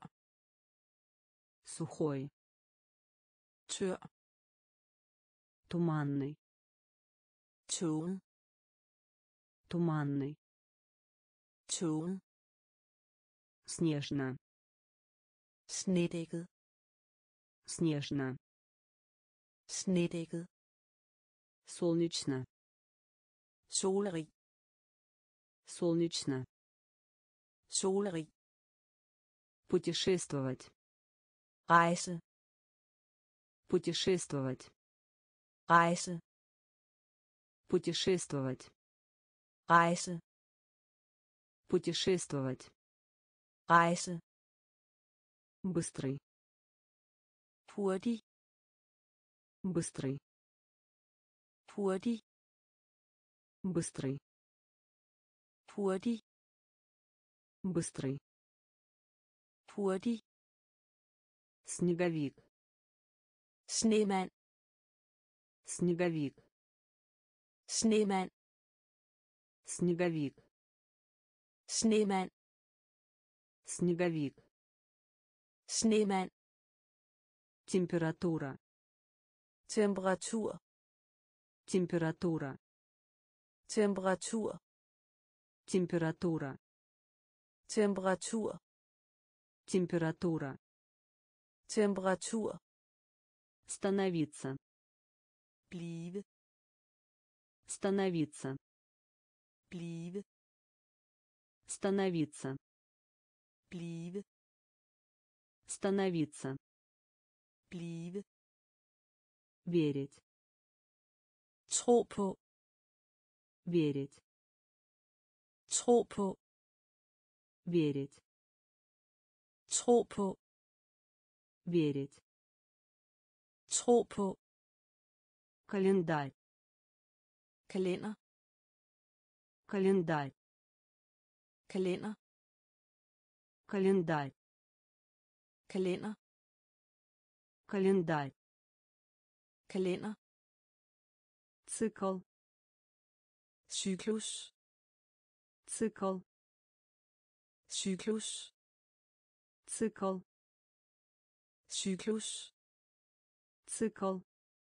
сухой, tør, туманный, tågen, туманный, tågen, снежно, snedækket, снежно, snedækket, солнечно, solerig, солнечно, solerig, Путешествовать. Rejse. Путешествовать. Rejse. Путешествовать. Rejse. Путешествовать. Rejse. Быстрый. Hurtig. Быстрый. Hurtig. Быстрый. Hurtig. Быстрый. Hurtig. Снеговик. Snemand. Снеговик. Snemand. Снеговик. Snemand. Снеговик. Snemand. Температура. Temperatur. Температура. Temperatur. Температура. Temperatur. Температура. Temperatur. Становиться. Blive. Становиться. Blive. Становиться. Blive. Становиться. Blive. Верить. Tro på. Верить. Tro på. Верить. Tro på. Верить. Tro på. Календарь. Kalender. Календарь. Kalender. Календарь. Kalender. Календарь. Kalender. Цикл. Cyklus. Цикл. Cyklus. Цикл. Cyklus. Цикл.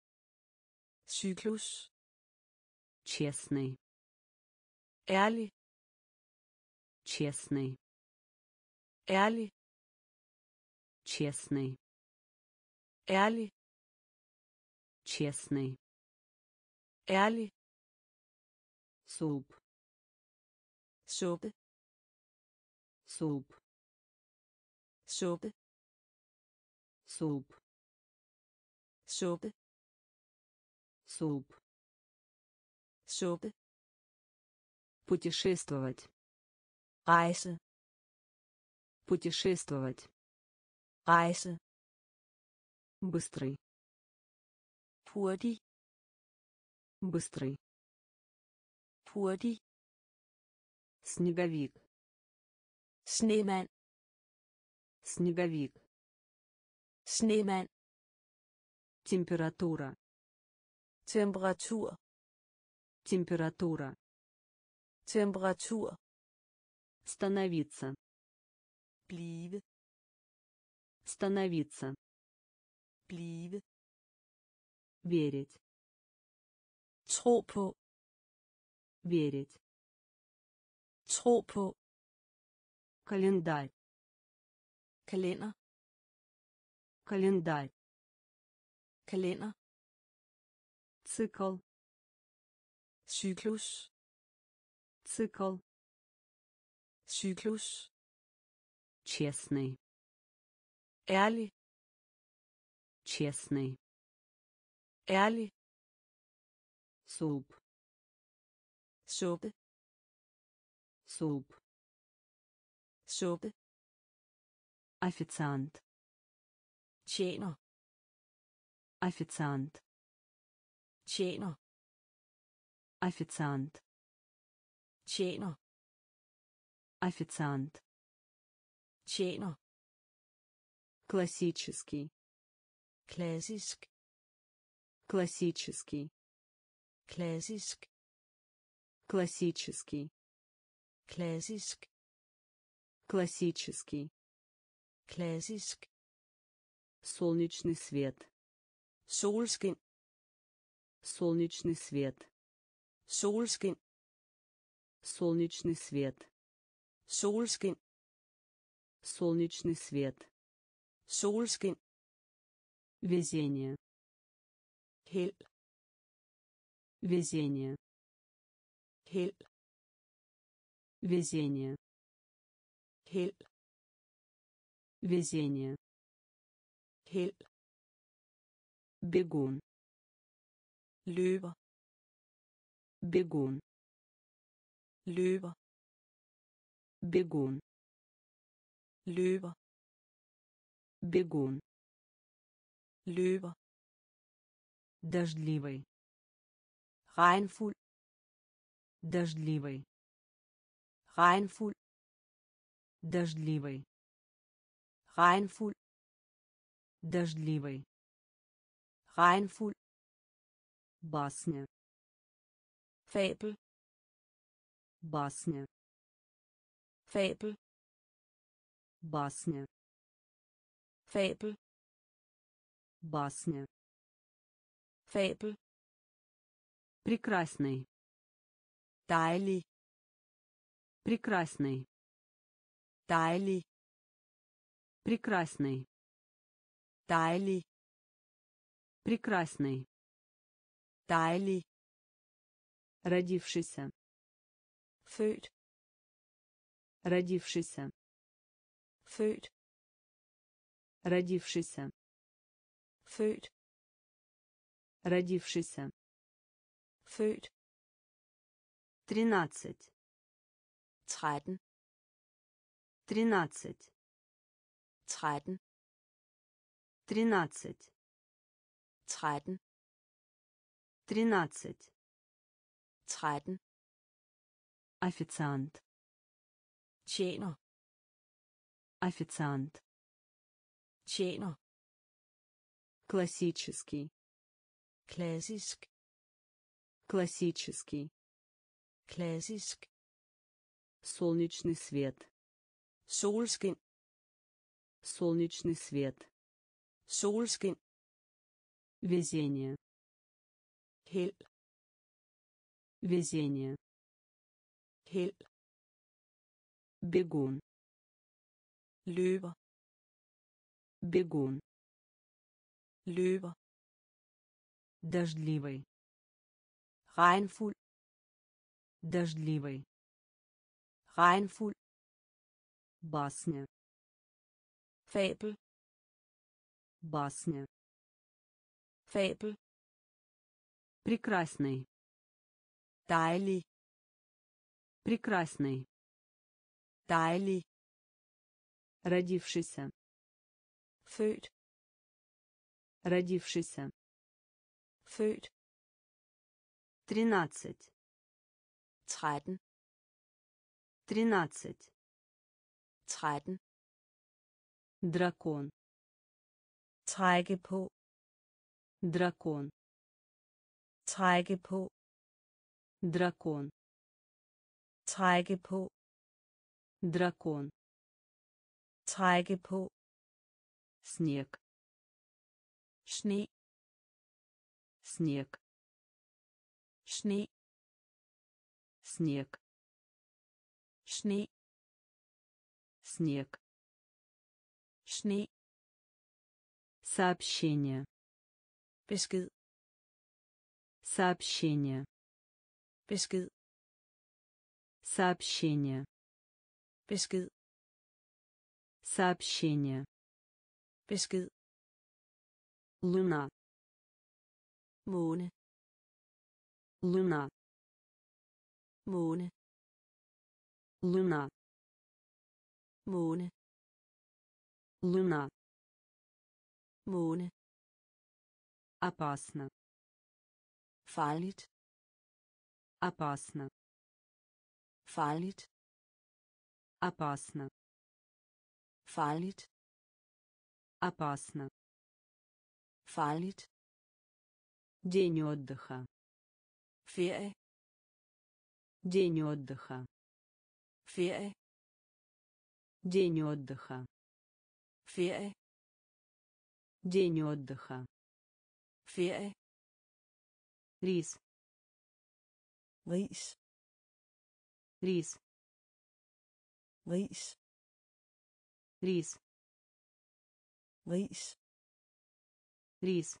Cyklus. Честный. Ærlig. Честный. Ærlig. Честный. Ærlig. Честный. Ærlig. Суп. Suppe. Суп. Suppe. Суп. Suppe. Суп. Suppe. Путешествовать. Rejse. Путешествовать. Rejse. Быстрый. Hurtig. Быстрый. Hurtig. Снеговик. Snemand. Снеговик. Snemand. Температура. Temperatur. Температура. Temperatur. Становиться. Blive. Становиться. Blive. Верить. Tro på. Верить. Tro på. Календарь. Kalender. Календарь. Kalender. Цикл. Cyklus. Цикл. Cyklus. Честный. Ærlig. Честный. Ærlig. Суп. Suppe. Суп. Suppe. Официант. Tjener. Официант. Tjener. Официант. Tjener. Официант. Tjener. Классический. Klassisk. Классический. Klassisk. Классический. Klassisk. Классический. Klassisk. Солнечный свет. Solskin. Солнечный свет. Solskin. Солнечный свет. Solskin. Солнечный свет. Solskin. Везение. Held. Везение. Held. Везение. Held. Везение. Held. Бегун. Løber. Бегун. Løber. Бегун. Løber. Бегун. Løber. Дождливый. Regnfuld. Дождливый. Regnfuld. Дождливый. Regnfuld. Дождливый. Regnfuld. Басня. Fabel. Басня. Fabel. Басня. Fabel. Басня. Fabel. Прекрасный. Dejlig. Прекрасный. Dejlig. Прекрасный. Dejlig. Прекрасный. Dejlig. Родившийся. Født. Родившийся. Født. Родившийся. Født. Родившийся. Født. Тринадцать. tretten. Тринадцать. tretten. Тринадцать. tretten. Тринадцать. tretten. Официант. Tjener. Официант. Tjener. Классический. Klassisk. Классический. Klassisk. Солнечный свет. Solskin. Солнечный свет. Solskin. Везение. Held. Везение. Held. Бегун. Løber. Бегун. Løber. Дождливый. Regnfuld. Дождливый. Regnfuld. Басня. Fabel. Басня. Fabel. Прекрасный. Dejlig. Прекрасный. Dejlig. Родившийся. Født. Родившийся. Født. Тринадцать. tretten. Тринадцать. tretten. Дракон. Trække på. Дракон. Trække på. Дракон. Trække på. Дракон. Trække på. Снег. Sne. Снег. Sne. Снег. Sne. Снег. Sne. Сообщение. Besked. Сообщение. Besked. Сообщение. Besked. Сообщение. Besked. Луна. Måne. Луна. Måne. Луна. Måne. Луна. Måne. Опасно. Farligt. Опасно. Farligt. Опасно. Farligt. Опасно. Farligt. День отдыха. Ferie. День отдыха. Ferie. День отдыха. Ferie. День отдыха. Ferie. Рис. Ris. Рис. Ris. Рис. Ris. Рис.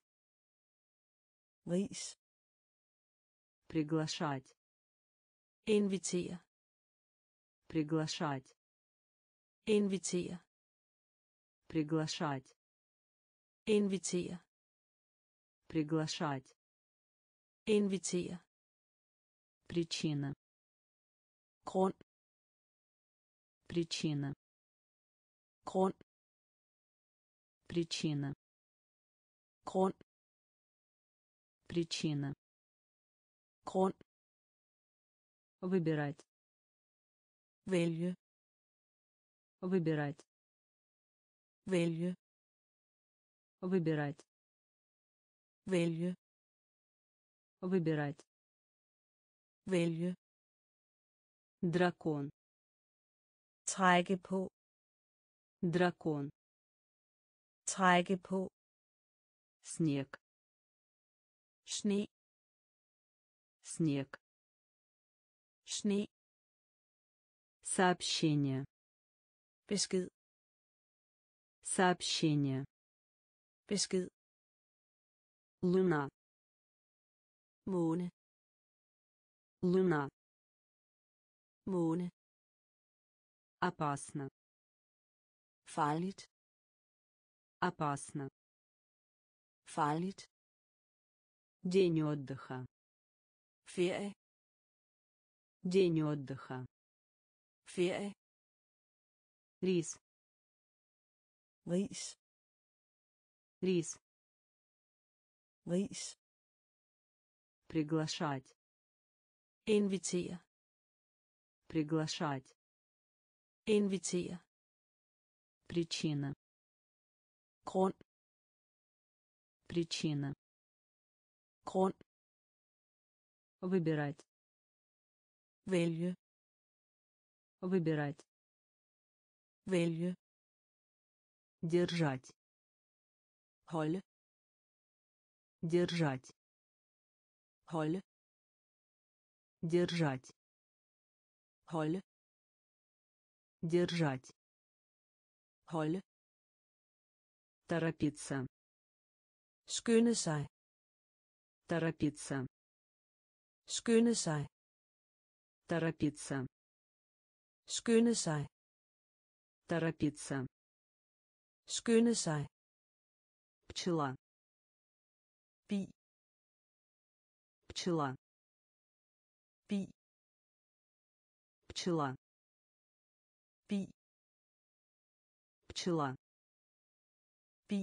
Ris. Приглашать. Invitere. Приглашать. Invitere. Приглашать. Invitere. Приглашать. Invitere. Причина. Grund. Причина. Grund. Причина. Grund. Причина. Grund. Выбирать. Vælge. Выбирать. Vælge. Выбирать. Vælge. Выбирать. Vælge. Дракон. Trække på. Дракон. Trække på. Снег. Sne. Снег. Sne. Сообщение. Besked. Сообщение. Besked. Луна. Måne. Луна. Måne. Опасно. Farligt. Опасно. Farligt. День отдыха. Ferie. День отдыха. Ferie. Рис. Ris. Рис. Ris. Приглашать. Invitere. Приглашать. Invitere. Причина. Grund. Причина. Grund. Выбирать. Vælge. Выбирать. Vælge. Держать. Holde. Держать. Holde. Держать. Holde. Держать. Holde. Торопиться. Skynde sig. Торопиться. Skynde sig. Торопиться. Skynde sig. Торопиться. Skynde sig. Пчела. Bi. Пчела. Bi. Пчела. Bi. Пчела. Bi.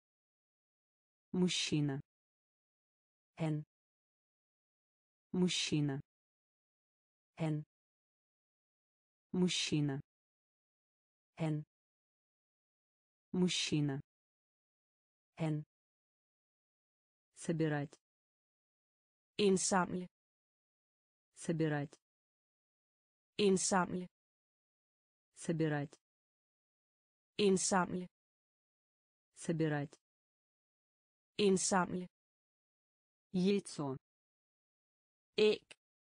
Мужчина. Han. Мужчина. Han. Мужчина. Han. Мужчина. Han. Собирать. Indsamle. Собирать. Indsamle. Собирать. Indsamle. Собирать. Indsamle. Яйцо. Æg.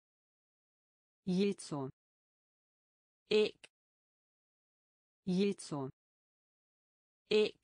Яйцо. Æg. Яйцо. Æg.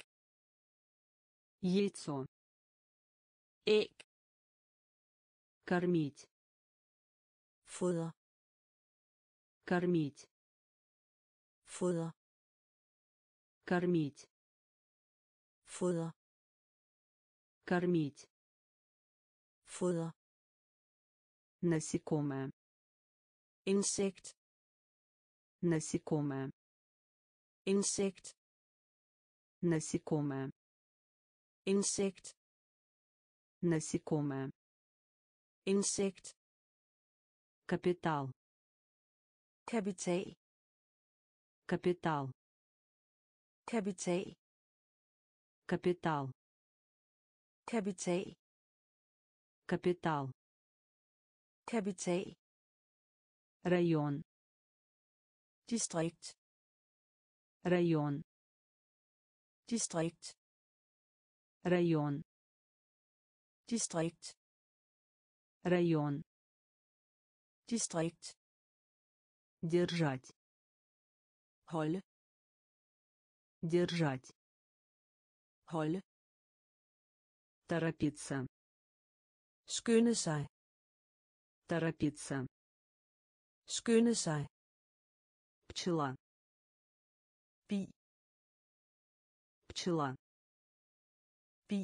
Яйцо. Æg. Кормить. Fodre. Кормить. Fodre. Кормить. Fodre. Кормить. Fodre. Насекомое. Insekt. Насекомое. Insekt. Насекомое. Insekt. Насекомое. Insekt. Капитал. Kapital. Капитал. Kapital. Капитал. Kapital. Капитал. Kapital. Район. Distrikt. Район. Distrikt. Район. Distrikt. Район. Distrikt. Держать. Holde. Держать. Holde. Торопиться. Skynde sig. Торопиться. Skynde sig. Пчела. Bi. Пчела. Bi.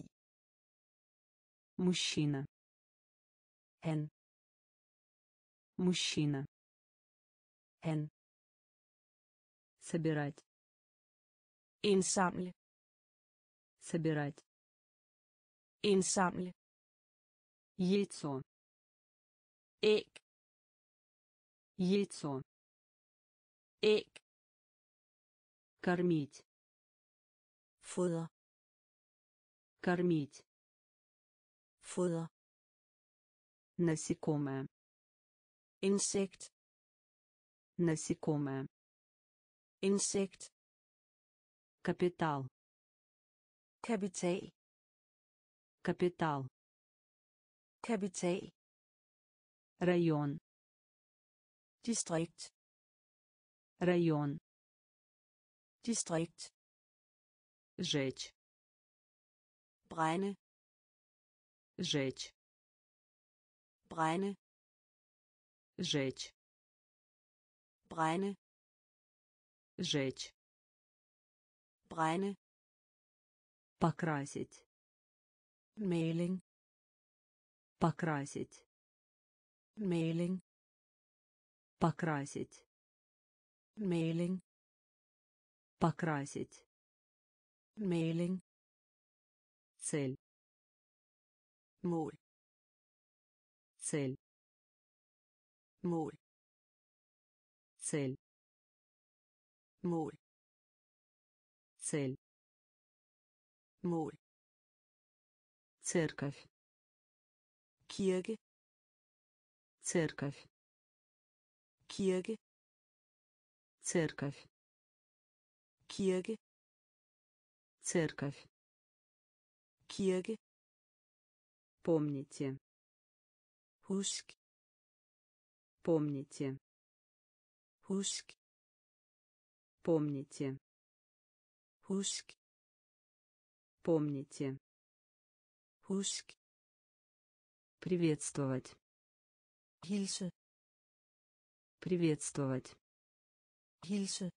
Мужчина. Han. Мужчина. Han. Собирать. Indsamle. Собирать. Indsamle. Яйцо. Æg. Яйцо. Æg. Кормить. Foder. Кормить. Foder. Насекомое. Insekt. Насекомое. Insekt. Капитал. Kapital. Капитал. Kapital. Район. Distrikt. Район. Distrikt. Жечь. Brænde. Жечь. Brænde. Жечь. Brænde. Жечь. Brænde. Покрасить. Maling. Покрасить. Maling. Покрасить. Maling. Покрасить. Maling. Цель. Mål. Цель. Mål. Цель. Mål. Цель. Mål. Церковь. Kirke. Церковь. Kirke. Церковь. Kirke. Церковь. Kirke. Помните. Husk. Помните. Husk. Помните. Husk. Помните. Husk. Приветствовать. Hilse. Приветствовать. Hilse.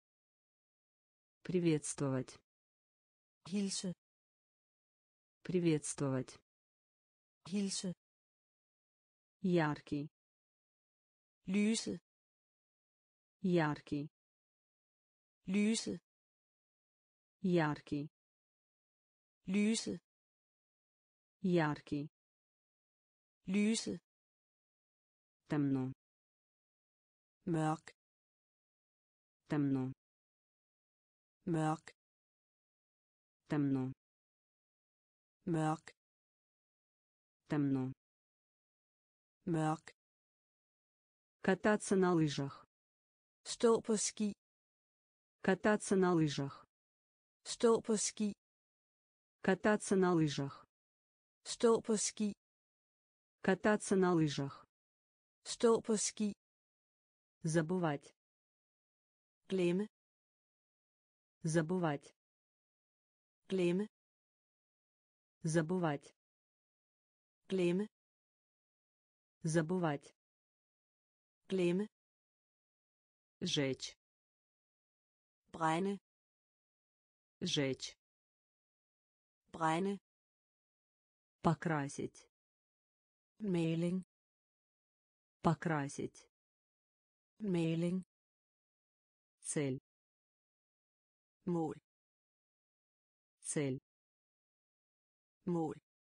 Приветствовать. Hilse. Приветствовать. Hilse. Яркий. Lyse. Яркий. Lyse. Яркий. Lyse. Яркий. Lyse. Темно. Mørk. Темно. Mørk. Темно. Mørk. Темно. Mørk. Кататься на лыжах. Stå på ski. Кататься на лыжах. Stå på ski. Кататься на лыжах. Stå på ski. Кататься на лыжах. Stå på ski. Забывать. Glemme. Забывать. Glemme. Забывать. Glemme. Забывать. Glemme. Жечь. Brænde. Жечь. Brænde. Покрасить. Maling. Покрасить. Maling. Цель. Mål. Цель. Mål.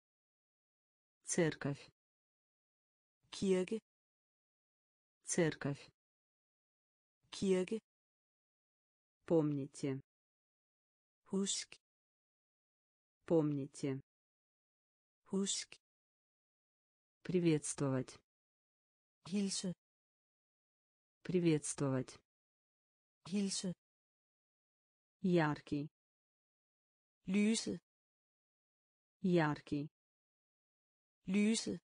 Церковь. Kirke. Церковь. Kirke. Помните. Husk. Помните. Husk. Приветствовать. Hilse. Приветствовать. Hilse. Яркий. Lyse. Яркий. Lyse.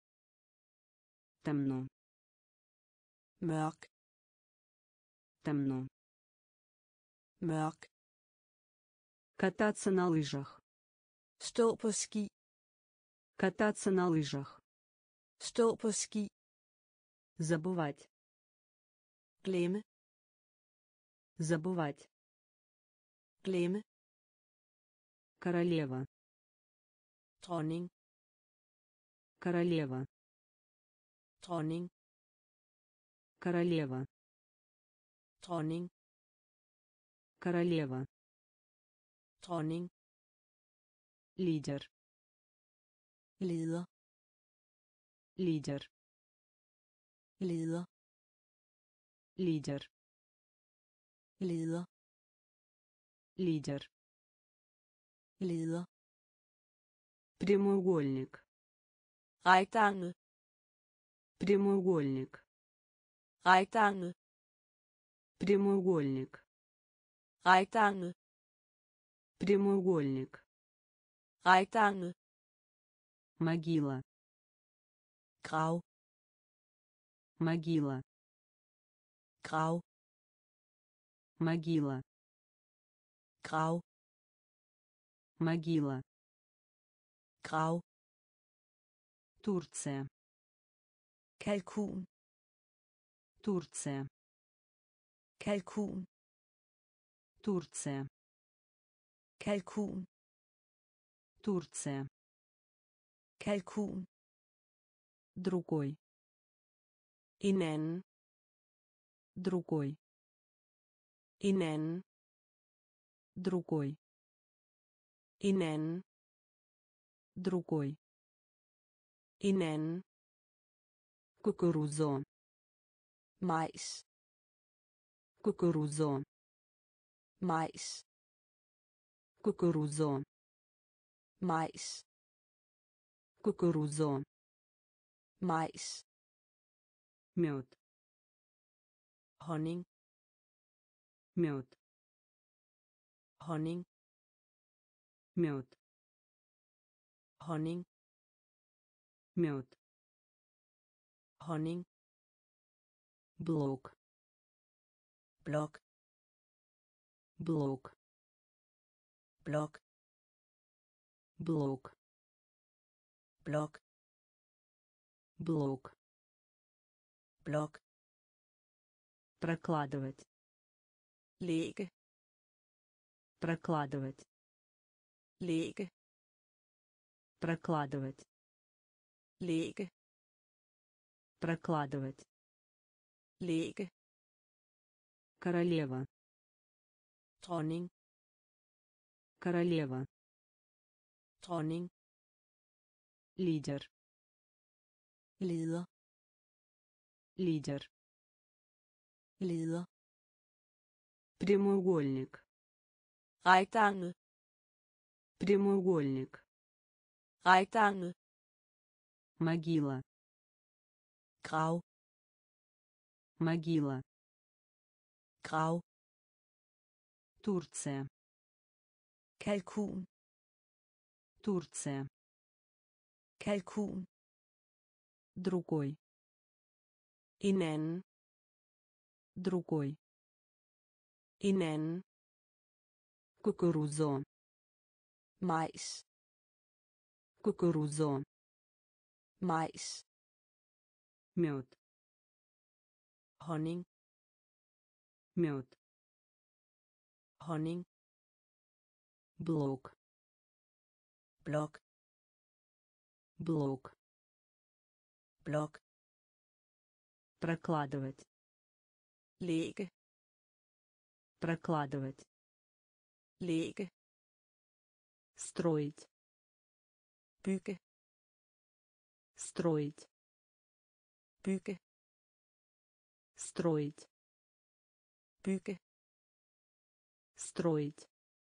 Темно. Mørk. Темно. Mørk. Кататься на лыжах. Stå på ski. Кататься на лыжах. Stå på ski. Забывать. Glemme. Забывать. Glemme. Королева. dronning, Королева. dronning, Королева. dronning, Королева. dronning, Лидер. leder, Лидер. leder, Лидер. leder, Лидер. leder, Прямоугольник. rækdange, Прямоугольник. rækdange, Прямоугольник. rækdange, Прямоугольник. rækdange, Могила. grav, Могила. grav, Могила. grav, Могила. grav, Турция. kalkun, Турция. kalkun, Турция. kalkun, Турция. kalkun, Другой. en anden, Другой. en anden, Другой. en anden, Другой. en anden, Кукурузо. majs, Кукурузо. majs, Кукурузо. majs, Кукурузо. majs, Мед. honning, Мед. honning, Мед. honning, Мед. honning, Блок. blok, Блок. blok, Блок. blok, Блок. blok, Прокладывать. lægge, Прокладывать. lægge, Прокладывать. lægge, Прокладывать. lægge, Королева. dronning, Королева. dronning, Лидер. leder, Лидер. leder, Прямоугольник. rækdange, Прямоугольник. rækdange, Могила. grav, Могила. grav, Турция. kalkun, Турция. kalkun, Другой. en anden, Другой. en anden, Кукурузо. majs, Кукурузо. majs, Мед. honning, Мед. honning, Блок. blok, Блок. blok, Прокладывать. lægge, Прокладывать. lægge, Строить. bygge, Строить. bygge, Строить. bygge, Строить.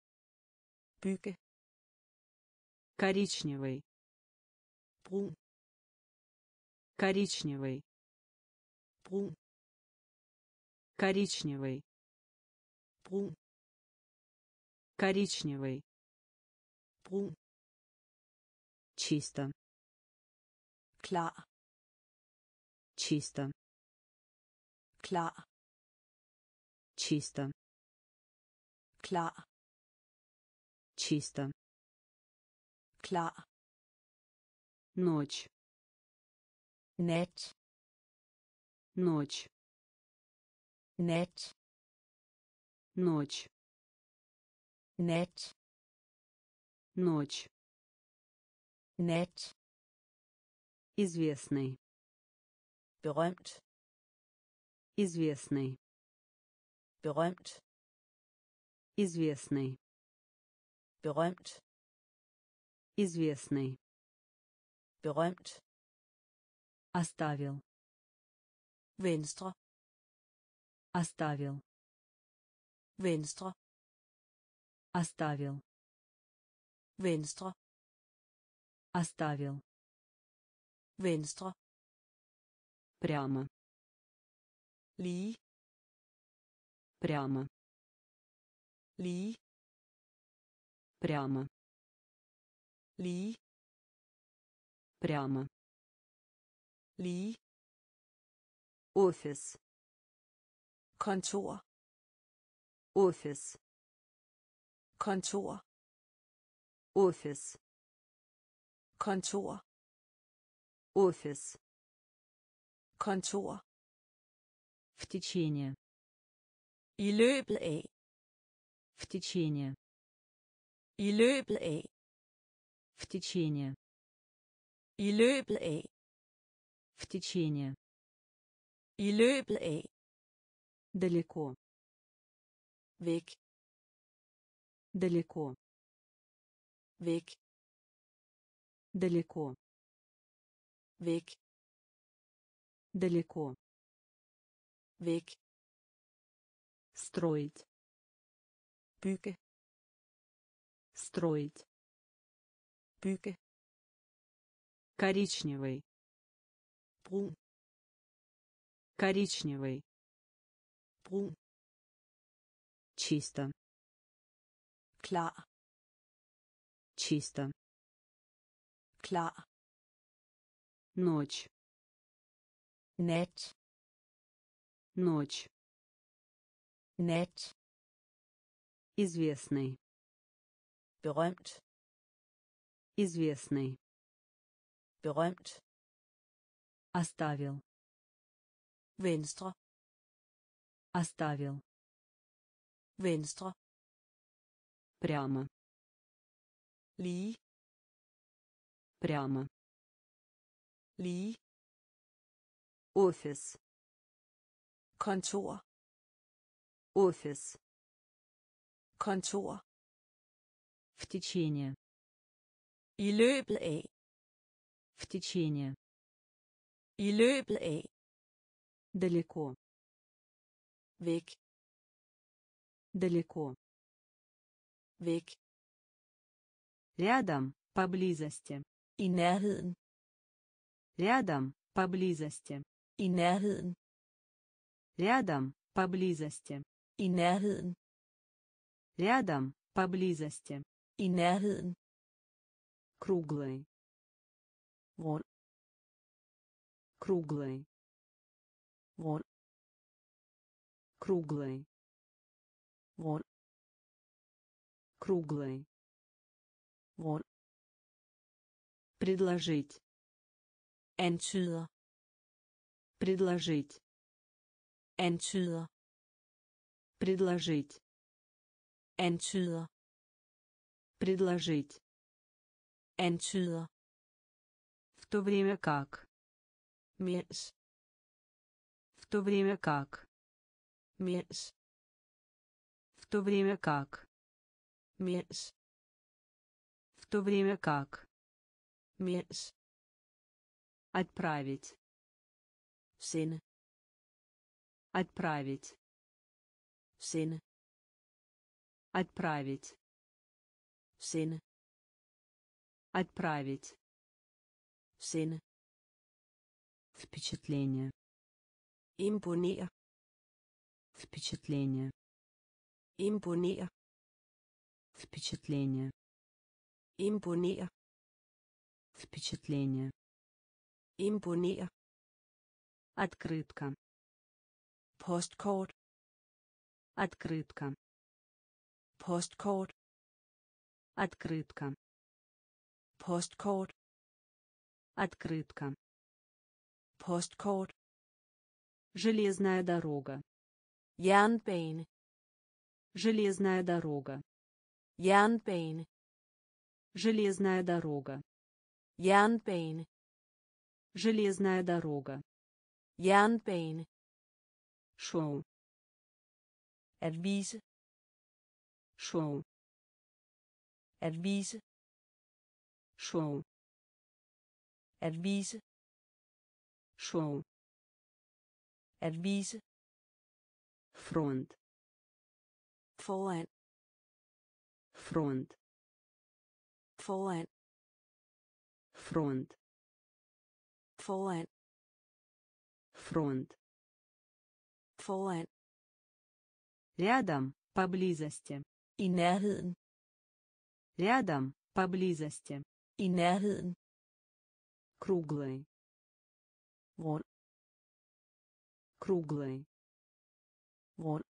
bygge, Коричневый. brun, Коричневый. brun, Коричневый. brun, Коричневый. brun, Чисто. klar, Чисто. klar, Чисто. klar, Чисто. klar, Ночь. nat, Ночь. nat, Ночь. nat, Ночь. Nat. Известный. Berømt. Известный. Berømt. Известный. Berømt. Известный. Berømt. Оставил. Venstre. Оставил. Venstre. Оставил. Venstre. Оставил. Venstre. Прямо. Lige. Прямо. Lige. Прямо. Lige. Прямо. Lige. Офис. Kontor. Офис. Kontor. Офис. Kontor. Офис. Kontor. В течение. I løbet af. В течение. I løbet af. В течение. I løbet af. В течение. I løbet af. Далеко. Væk. Далеко. Væk. Далеко. Væk. Далеко. Væk. Строить. Bygge. Строить. Bygge. Коричневый. Brun. Коричневый. Brun. Чисто. Klar. Чисто. Klar. Ночь. Nat. Ночь. Nat. Известный. Berømt. Известный. Berømt. Оставил. Venstre. Оставил. Venstre. Прямо. Lige. Прямо. Lige. Офис. Kontor. Офис. Kontor. В течение. I løbet af. В течение. I løbet af. Далеко. Væk. Далеко. Væk. Рядом. Поблизости. I nærheden. Рядом. Поблизости. I nærheden. Рядом. Поблизости. I nærheden. Рядом. Поблизости. I nærheden. Круглый. Rund. Круглый. Rund. Круглый. Rund. Круглый. Rund. Предложить. Antyder. Предложить. Antyder. Предложить. Antyder. Предложить. Antyder. В то время как. Mens. В то время как. Mens. В то время как. Mens. В то время как. Mens. Отправить. Sende. Отправить. Sende. Отправить. Sende. Отправить. Sende. Впечатление. Imponere. Впечатление. Imponere. Впечатление. Imponere. Впечатление. Imponere. Открытка. Postkort. Открытка. Postkort. Открытка. Postkort. Открытка. Postkort. Железная дорога. Jernbane. Железная дорога. Jernbane. Железная дорога. Jernbane. Железная дорога. Jernbane. Шоу. At vise. Шоу. At vise. Шоу. At vise. Шоу. At vise. Фронт. Foran. Фронт. Foran. Фронт. Foran. Фронт. Foran. Рядом, поблизости. I nærheden. Рядом, поблизости. I nærheden. Круглый. Rund. Круглый. Rund.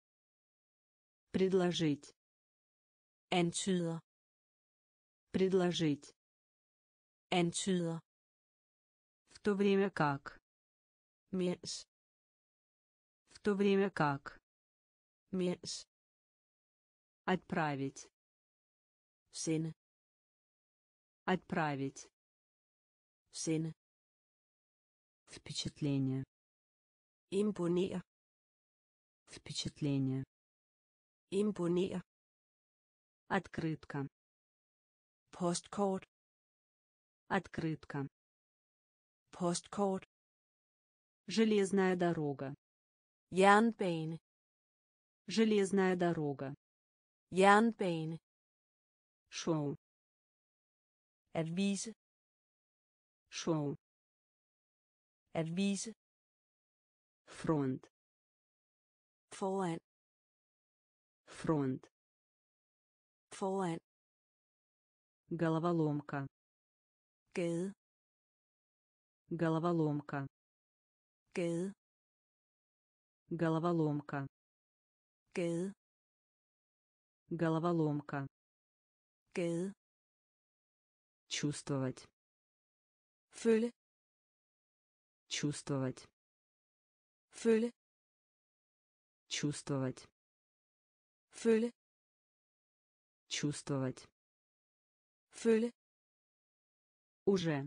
Предложить. Antyder. Предложить. Antyder. В то время как. Mens. В то время как. Mens. Отправить. Sende. Отправить. Sende. Впечатление. Imponere. Впечатление. Imponere. Открытка. Postkort. Открытка. Postkort. Железная дорога. Jernbane. Железная дорога. Jernbane. Шоу. At vise. Шоу. At vise. Фронт. Foran. Фронт. Foran. Головоломка. Gade. Головоломка. Gade. Головоломка. Gade. Головоломка. Gade. Чувствовать. Føle. Чувствовать. Føle. Чувствовать. Føle. Чувствовать. Føle. Уже.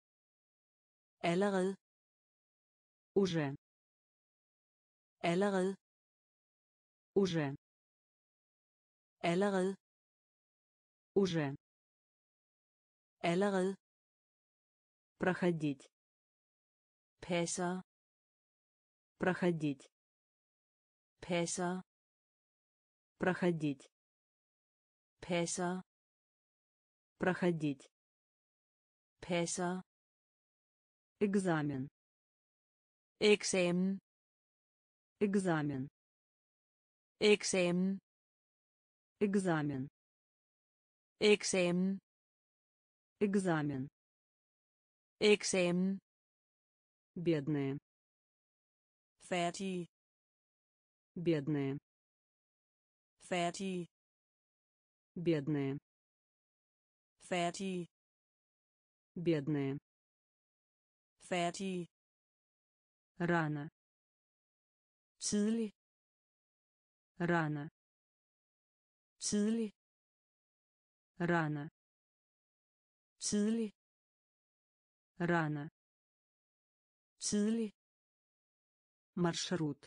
Allerede. Уже. Allerede. Уже. Allerede. Уже. Allerede. Проходить. Passer. Проходить. Passer. Проходить. Passer. Проходить. Passer. Экзамен. Eksamen. Экзамен. Eksamen. Экзамен. Eksamen. Экзамен. Eksamen. Бедные. Færdige. Бедные. Færdige. Бедные. Færdige. Бедные. Færdige. Рано. Tidlig. Рано. Tidlig. Рано. Tidlig. Рано. Tidlig. Маршрут.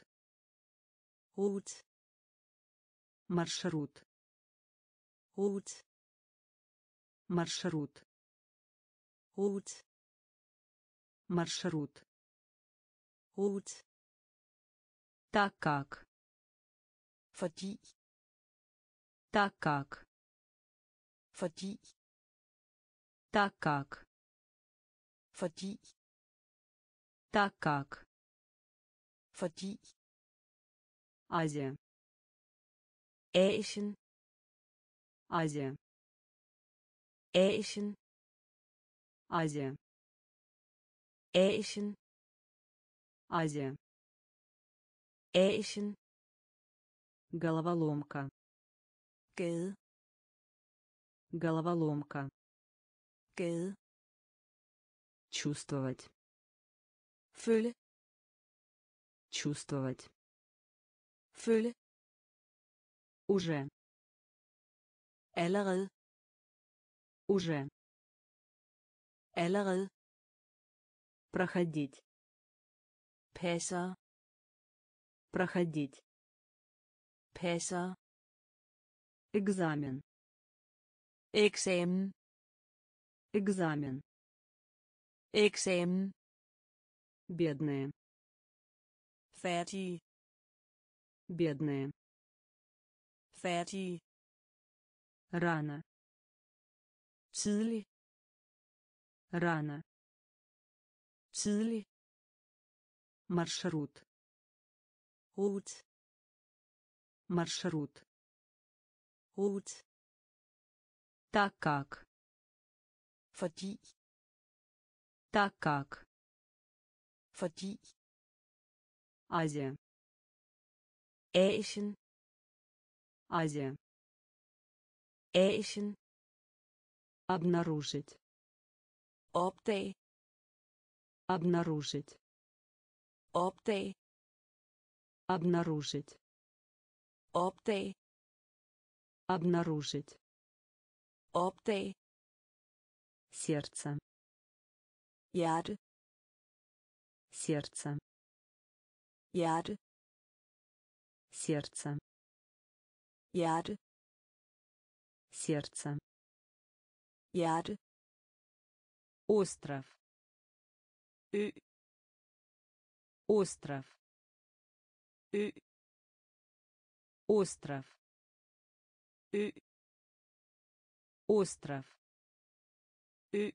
Rute. Маршрут. Rute. Маршрут. Rute. Маршрут. Rute. Так как. Fordi. Так как. Fordi. Так как. Fordi. Так как. Fordi. Азия. Asien. Азия. Asien. Азия. Asien. Азия. Asien. Головоломка. Gade. Головоломка. Gade. Чувствовать. Føle. Чувствовать. Føle. Уже. Allerede. Уже. Allerede. Проходить. Passer. Проходить. Passer. Экзамен. Eksamen. Экзамен. Eksamen. Бедные. Færdige. Бедные. Færdige. Рано. Tidlig. Рано. Tidlig. Маршрут. Rute. Маршрут. Rute. Так как. Fordi. Так как. Fordi. Азия. Asien. Азия. Asien. Обнаружить. Opdag. Обнаружить. Opdag. Обнаружить. Opdag. Обнаружить. Opdag. Сердце. Hjerte. Сердце. Hjerte. Сердце. Hjerte. Сердце. Hjerte. Остров. Ø. Остров. Ø. Остров. Ø. Остров. Ø.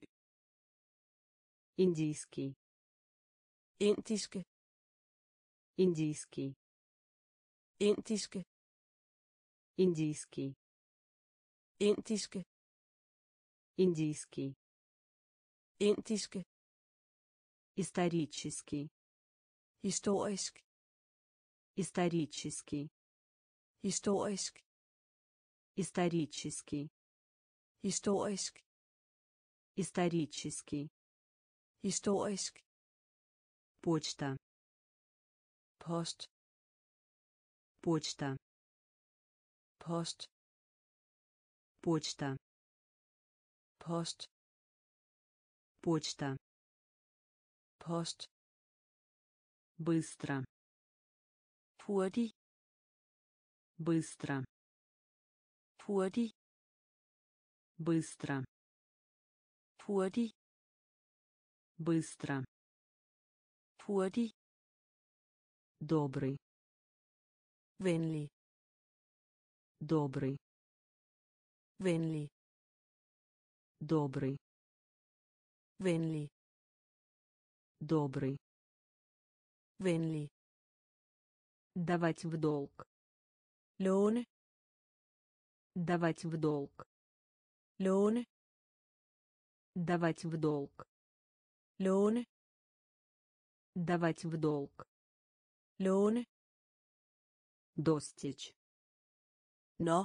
Индийский. Indiske. Индийский. Indiske. Индийский. Indiske. Индийский. Indiske. Исторический. Historisk. Исторический. Historisk. Исторический. Historisk. Исторический. Historisk. Почта. Post. Почта. Post. Почта. Post. Почта. Post. Быстро. Hurtig. Быстро. Hurtig. Быстро. Hurtig. Быстро. Hurtig. Добрый. Venlig. Добрый. Venlig. Добрый. Venlig. Добрый. Venlig. Давать в долг. Låne. Давать в долг. Låne. Давать в долг. Låne. Давать в долг. Låne. Достичь. Nå.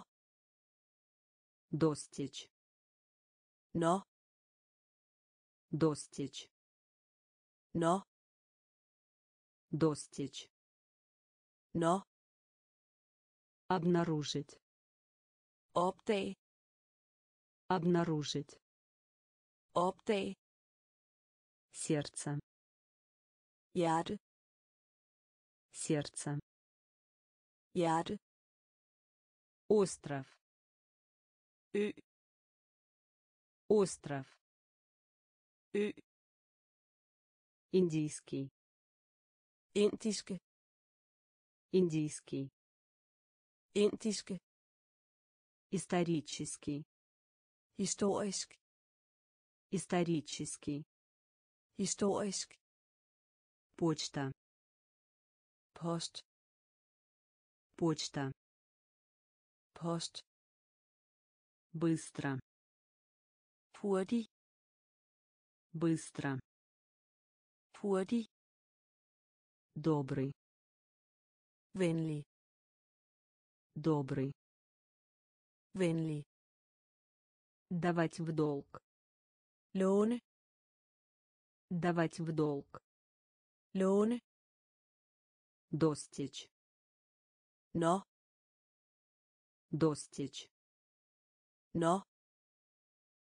Достичь. Nå. Достичь. Nå. Достичь. Nå. Обнаружить. Opdag. Обнаружить. Opdag. Сердце. Hjerte. Сердце. Hjerte. Остров. Ø. Остров. Ø. Индийский. Indiske. Индийский. Indiske. Исторический. Historisk. Исторический. Historisk. Почта. Post. Почта. Post. Быстро. Hurtig. Быстро. Hurtig. Добрый. Venlig. Добрый. Venlig. Давать в долг. Låne. Давать в долг. Låne. Достичь. Nå. Достичь. Nå.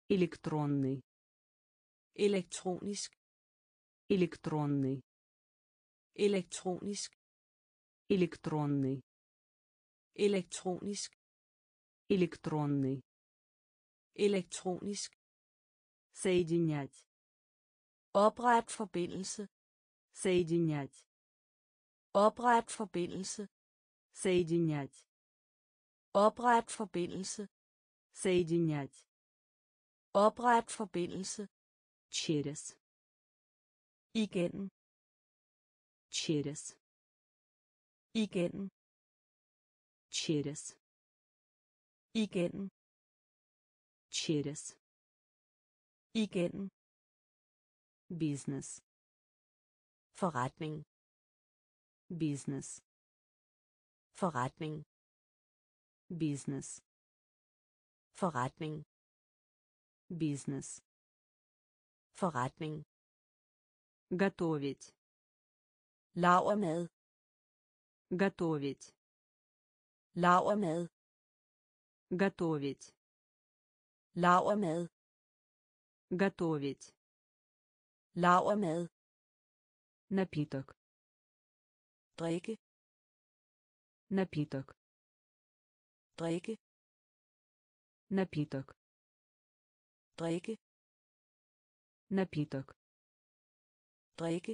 Электронный. Elektronisk. Электронный. Elektronisk. Электронный. Elektronisk. Электронный. Elektronisk. Соединять. Opret forbindelse. Соединять. Opret forbindelse. Соединять. Opret forbindelse. Соединять. Opret forbindelse. Через. Igen. Через. Igen. Через. Igen. Через. Igen. Бизнес. Forretning. Бизнес. Forretning. Бизнес. Forretning. Бизнес. Forretning. Готовить. Lavermad. Готовить. Lavermad. Готовить. Lavermad. Готовить. Lavermad. Напиток. Drikke. Напиток. Drikke. Напиток. Drikke. Напиток. Drikke.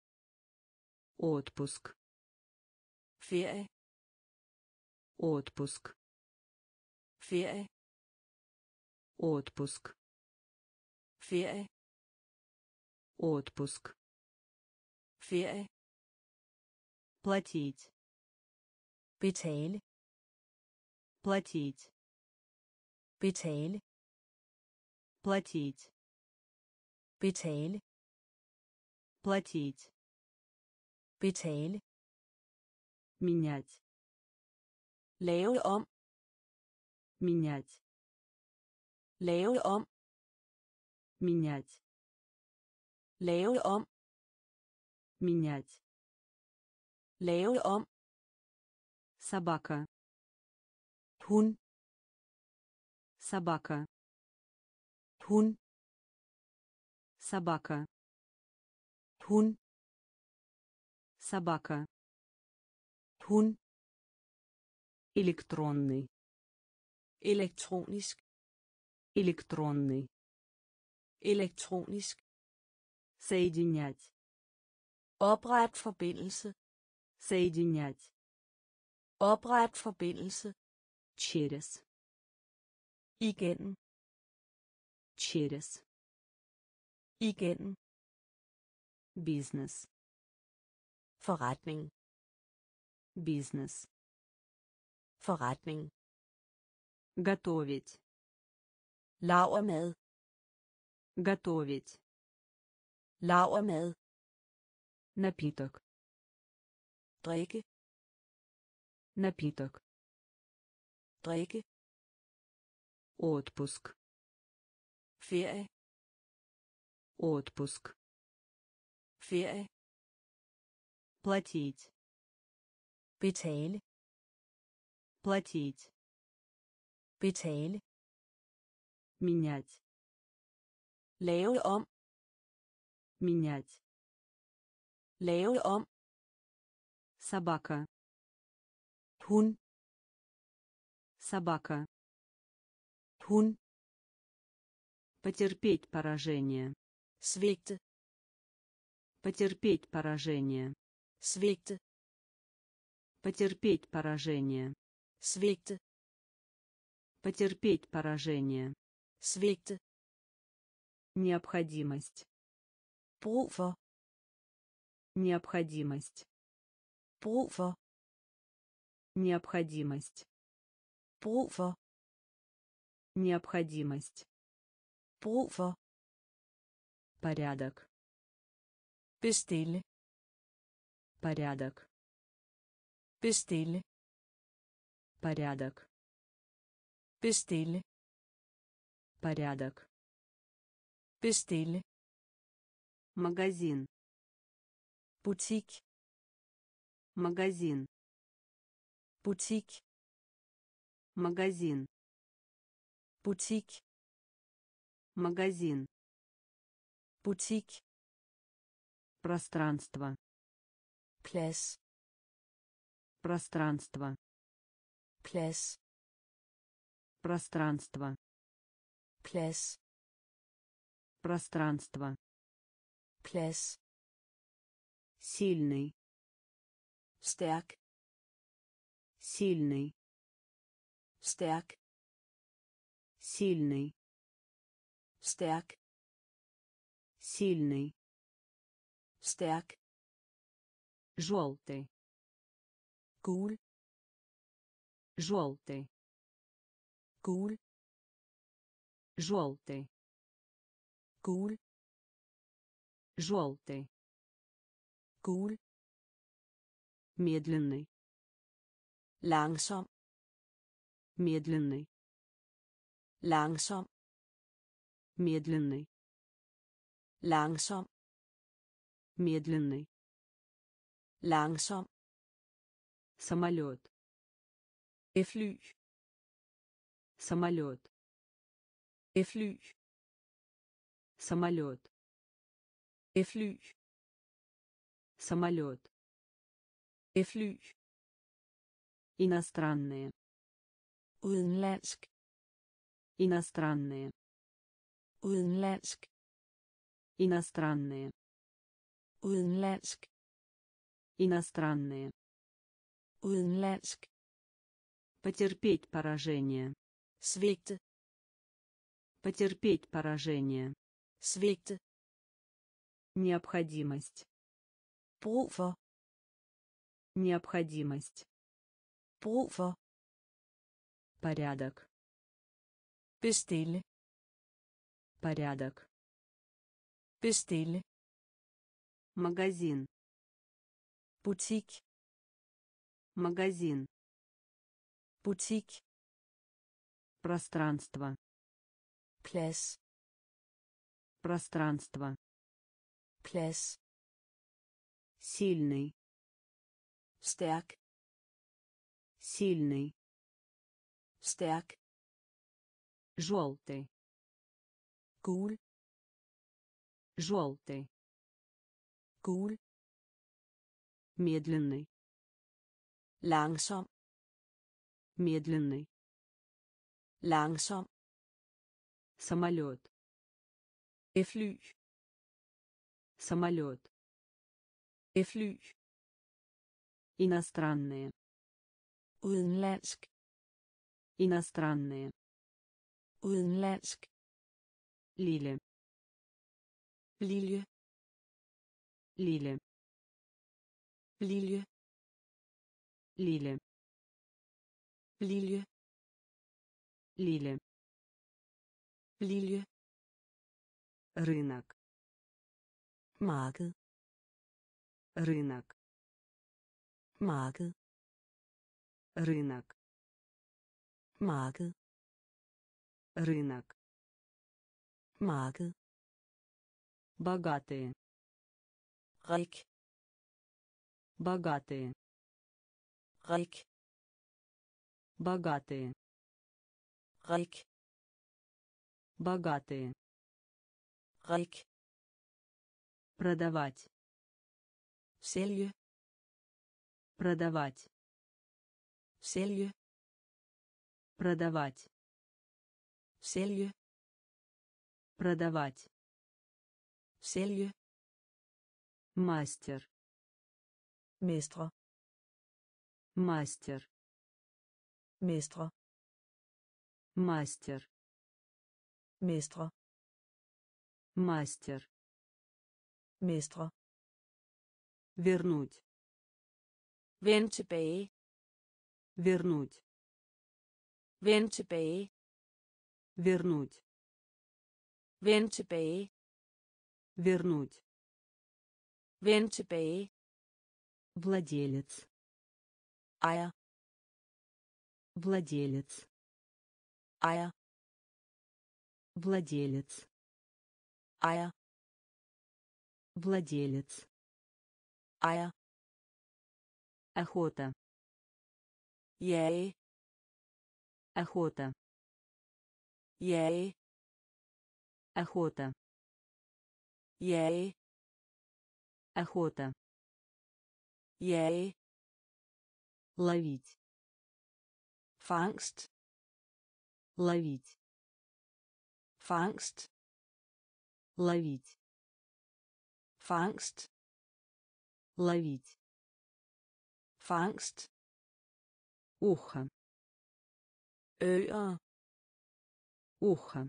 Отпуск. Ferie. Отпуск. Ferie. Отпуск. Ferie. Отпуск. Ferie. Платить. Betale. Платить. Betale. Платить. Betale. Платить. Betale. Менять. Lave om. Менять. Lave om. Менять. Lave om. Менять. Lave om. Собака. Hund. Собака. Hund. Собака. Hund. Собака. Hund. Электронный. Elektronisk. Электронный. Elektronisk. Соединять. Opret forbindelse. Соединять. Opret forbindelse. Через. Igen. Через. Igen. Бизнес. Forretning. Бизнес. Forretning. Готовить. Lavermad. Готовить. Lavermad. Напиток. Drikke. Напиток. Drikke. Отпуск. Ferie. Отпуск. Ferie. Платить. Betale. Платить. Betale. Менять. Lave om. Менять. Lave om. Собака. Hund. Собака. Hund. Потерпеть поражение. Svigte. Потерпеть поражение. Svigte. Потерпеть поражение. Svigte. Потерпеть поражение. Svigte. Необходимость. Brug for. Необходимость. Brug for. Необходимость. Brug for. Необходимость. Brug for. Порядок. Bestille. Порядок. Bestille. Порядок. Bestille. Порядок. Bestille. Магазин. Butik. Магазин. Butik. Магазин. Butik. Магазин. Butik. Пространство. Plads. Пространство. Plads. Пространство. Plads. Пространство. Plads. Сильный. Stærk. Сильный. Stærk. Сильный. Stærk. Сильный. Stærk. Желтый. Gul. Желтый. Gul. Желтый. Gul. Желтый. Gul. Медленный. Langsom. Медленный. Langsom. Медленный. Langsom. Медленный. Langsom. Самолет. Et fly. Самолет. Et fly. Самолет. Et fly. Самолет. Et fly. Иностранные. Udenlandsk. Иностранные. Udenlandsk. Иностранные. Udenlandsk. Иностранные. Udenlandsk. Потерпеть поражение. Svigte. Потерпеть поражение. Svigte. Необходимость. Brug for. Необходимость. Brug for. Порядок. Bestille. Порядок. Bestille. Магазин. Butik. Магазин. Butik. Пространство. Plads. Пространство. Plads. Сильный. Stærk. Сильный. Stærk. Желтый. Gul. Желтый. Gul. Медленный. Langsom. Медленный. Langsom. Самолет. Et fly. Самолет. Et fly. Иностранные. Udenlandsk. Иностранные. Udenlandsk. Лили. Lilje. Лили. Lilje. Лили. Lilje. Лили. Lilje. Рынок. Marked. Рынок. Marked. Рынок. Marked. Рынок. Marked. Богатые. Rig. Богатые. Rig. Богатые. Rig. Богатые. Rig. Продавать. Sælge. Продавать. Sælge. Продавать. Sælge. Продавать. Sælge. Мастер. Mestre. Мастер. Mestre. Мастер. Mestre. Мастер. Mestre. Вернуть. Vend tilbage. Вернуть. Vend tilbage. Вернуть. Vend tilbage. Вернуть. Vend tilbage. Владелец. Ejer. Владелец. Ejer. Владелец. Ejer. Владелец. Ejer. Охота. Jage. Охота. Jage. Охота. Jage. Охота. Jage. Ловить. Fangst. Ловить. Fangst. Ловить. Fangst. Ловить. Fangst. Ухо. Øer. Ухо.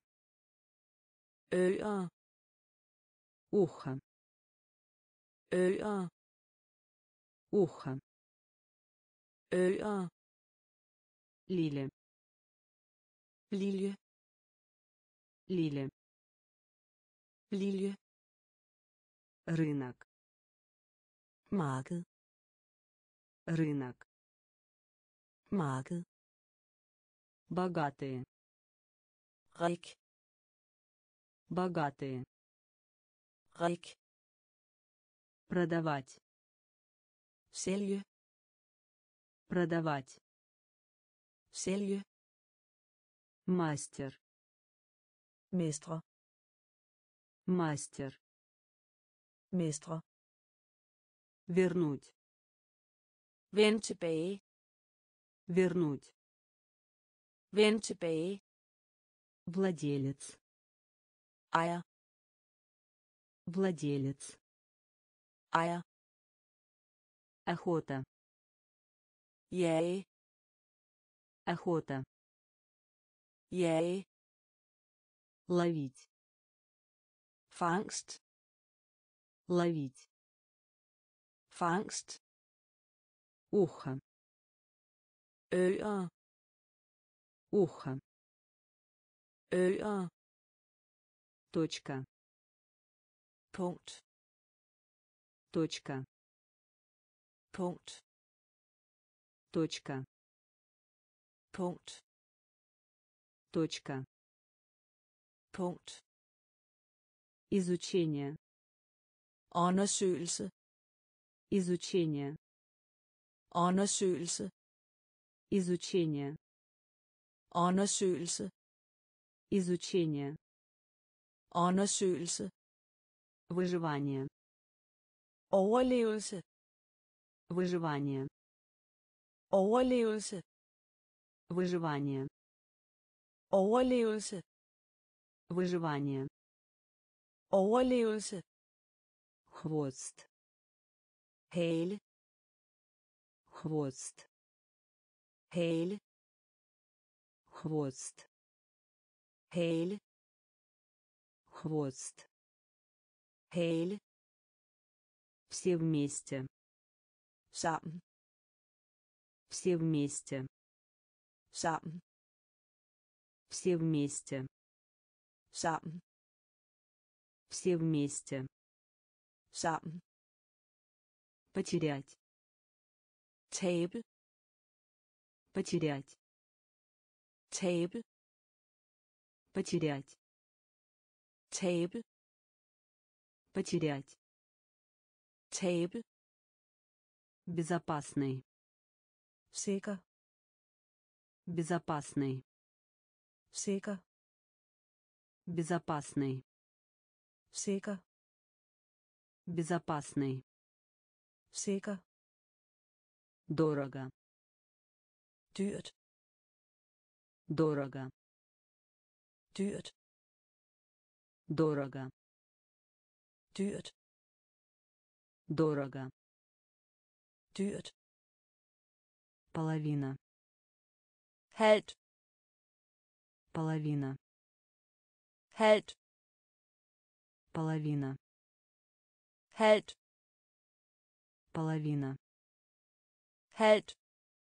Øer. Ухо. Øer. Ухо. Øer. Лиля. Lilje. Лиля. Lilje. Рынок. Marked. Рынок. Marked. Богатые. Rig. Богатые. Rig. Продавать. Sælge. Продавать. Sælge. Мастер. Mestre. Мастер. Mestre. Вернуть. Vend tilbage. Вернуть. Vend tilbage. Владелец. Ejer. Владелец. Ejer. Охота. Jage. Охота. Jage. Ловить. Fangst. Ловить. Fangst. Ухо. Øer. Ухо. Øer. Точка. Punkt. Точка. Punkt. Точка. Punkt. Точка. Punkt. Изучение. Undersøgelse. Изучение. Undersøgelse. Изучение. Undersøgelse. Изучение. Undersøgelse. Выживание. Overlevelse. Выживание. Overlevelse. Выживание. Overlevelse. Выживание. Overlevelse. Хвост. Hale. Хвост. Hale. Хвост. Hale. Хвост. Hale. Все вместе. Sammen. Все вместе. Sammen. Все вместе. Sammen. Все вместе. Sammen. Потерять. Tabe. Потерять. Tabe. Потерять. Tabe. Потерять. Tabe. Безопасный. Sikker. Безопасный. Sikker. Безопасный. Sikker. Безопасный. Sikker. Дорого. Dyrt. Дорого. Dyrt. Дорого. Dyrt. Дорого. Dyrt. Половина. Halvt. Половина. Halvt. Половина. Halvt. Половина. Halvt.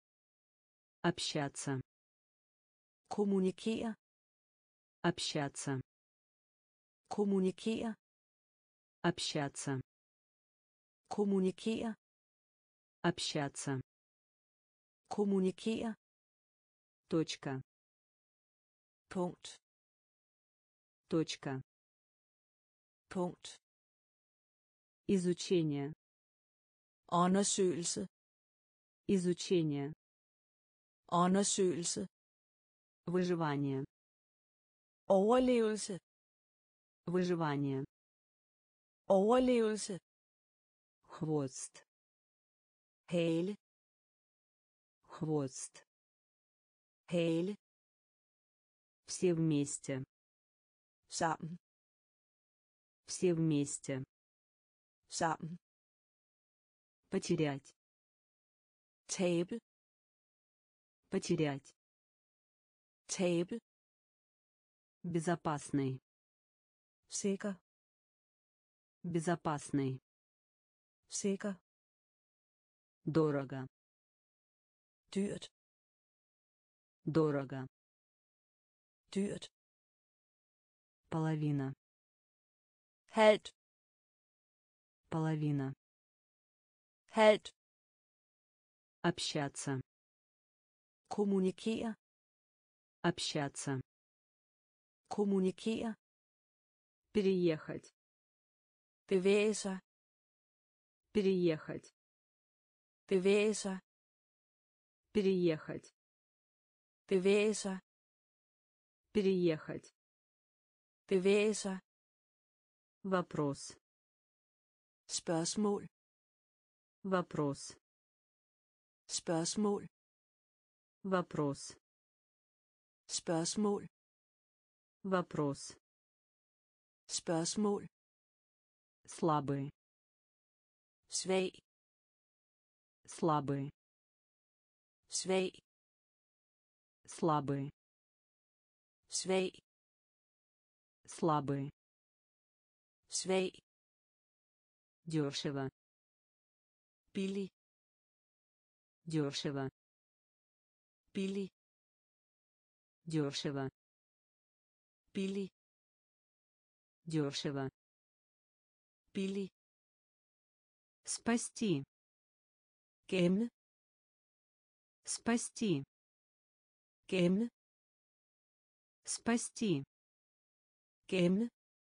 Общаться. Kommunikere. Общаться. Kommunikere. Общаться. Kommunikere. Общаться. Kommunikere. Точка. Punkt. Точка. Punkt. Изучение. Undersøgelse. Изучение. Undersøgelse. Выживание. Overlevelse. Выживание. Overlevelse. Хвост. Hale. Хвост. Hale. Все вместе. Sammen. Все вместе. Sammen. Потерять. Tabe. Потерять. Tabe. Безопасный. Sikker. Безопасный. Sikker. Дорого. Dyrt. Дорого. Dyrt. Половина. Halvt. Половина. Halvt. Общаться. Kommunikere. Общаться. Kommunikere. Переехать. Bevæge sig. Переехать. Bevæge sig. Переехать. Bevæge sig. Переехать. Bevæge sig. Вопрос. Spørgsmål. Вопрос. Spørgsmål. Вопрос. Spørgsmål. Вопрос. Spørgsmål. Слабый. Svag. Слабый. Svag. Слабый. Svag. Слабый. Svag. Дешево. Billig. Дешево. Billig. Дешево. Billig. Дешево. Billig. Спасти. Gemme. Спасти. Gemme. Спасти. Gemme.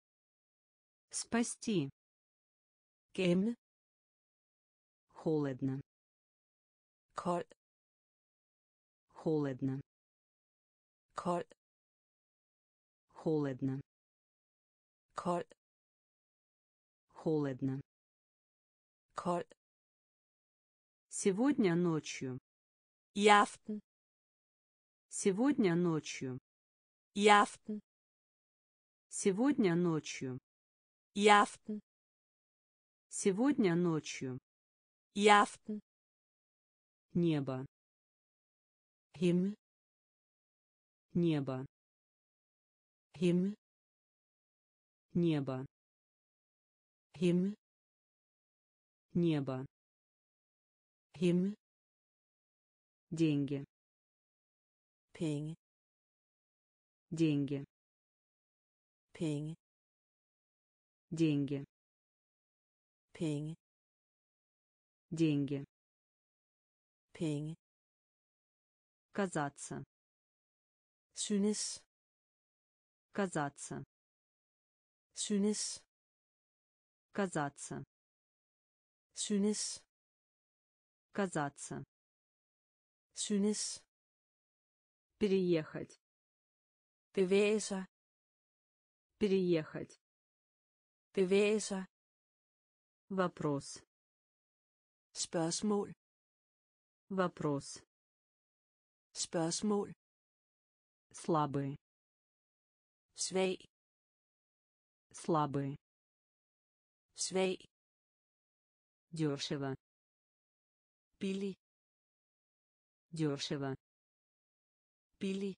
Спасти. Gemme. Холодно. Kold. Холодно. Kold. Холодно. Kold. Холодно. Kold. Сегодня ночью. I aften. Сегодня ночью. I aften. Сегодня ночью. I aften. Сегодня ночью. I aften. Небо. Himmel. Небо. Himmel. Небо. Himmel. Небо. Himmel. Деньги. Penge. Деньги. Penge. Деньги. Penge. Деньги. Penge. Казаться. Synes. Казаться. Synes. Казаться. Synes. Казаться. Synes. Переехать. Bevæge sig. Переехать. Bevæge sig. Вопрос. Spørgsmål. Вопрос. Spørgsmål. Слабый. Svag. Слабый. Svag. Дешево. Billig. Дешево. Billig.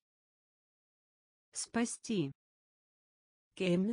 Спасти. Gemme.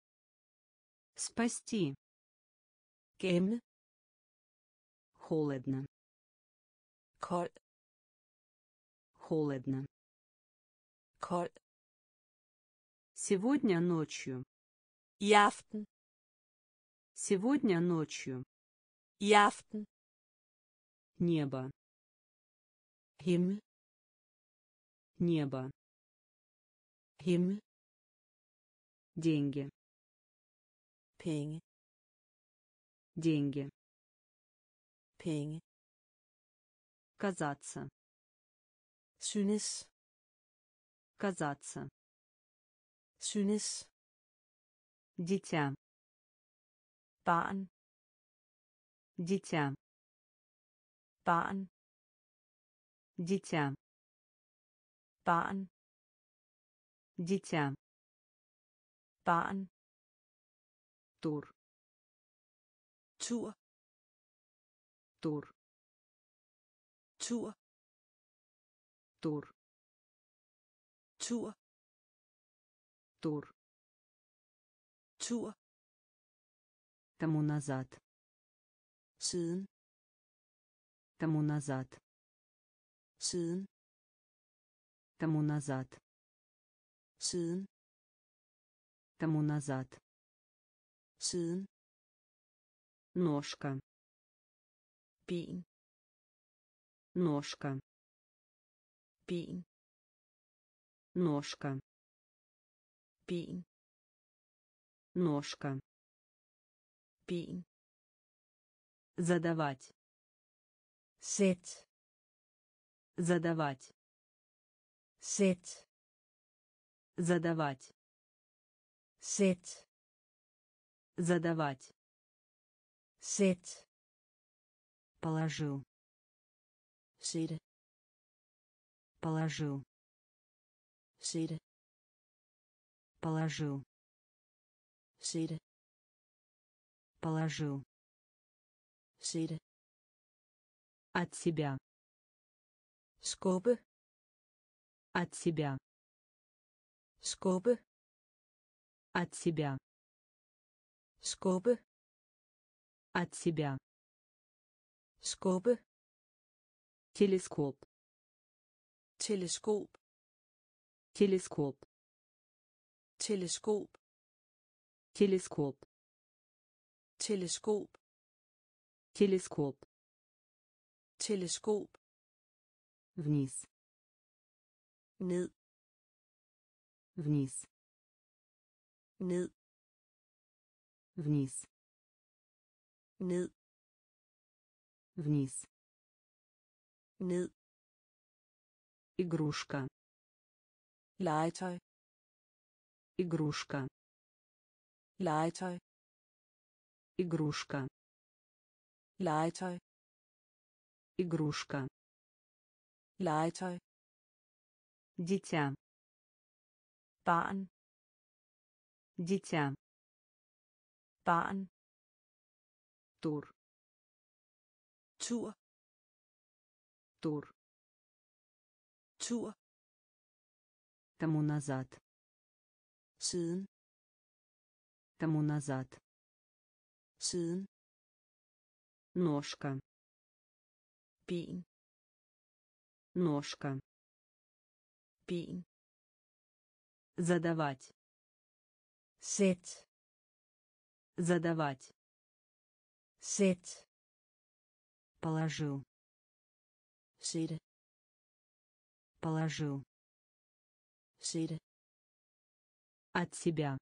Спасти. Gemme. Холодно. Kold. Холодно. Kold. Сегодня ночью. I aften. Сегодня ночью. I aften. Небо. Himmel. Небо. Himmel. Деньги. Penge. Деньги. Penge. Казаться. Synes. Казаться. Synes. Дитя. barn, Дитя. barn, Дитя. barn, Дитя. barn, Тур. tur, Тур. tur, Тур. tur, Тур. tur, Тому назад. siden, Тому назад. siden, Тому назад. siden, Тому назад. siden, Ножка. ben, Ножка. ben, Ножка. ben, Ножка. ben, Задавать. sæt, Задавать. sæt, Задавать. sæt, Задавать. sæt, Положил. sætte, Положил. sætte, Положил. sætte, Положил. sætte, От себя. skubbe, От себя. skubbe, От себя. skubbe, От себя. skubbe, Телескоп. teleskop, Телескоп. teleskop, Телескоп. teleskop, Телескоп. teleskop, Вниз. ned, Вниз. ned, Вниз. ned, Вниз. ned, Игрушка. legetøj, Игрушка. legetøj, Игрушка. legetøj, Игрушка. legetøj, Дитя. barn, Дитя. barn, Тур. tur, Тур. tur, Тому назад. siden, Тому назад. siden, Ножка. ben, Ножка. ben, Задавать. sæt, Задавать. sæt, Положил. sætte, Положил. sætte, От себя.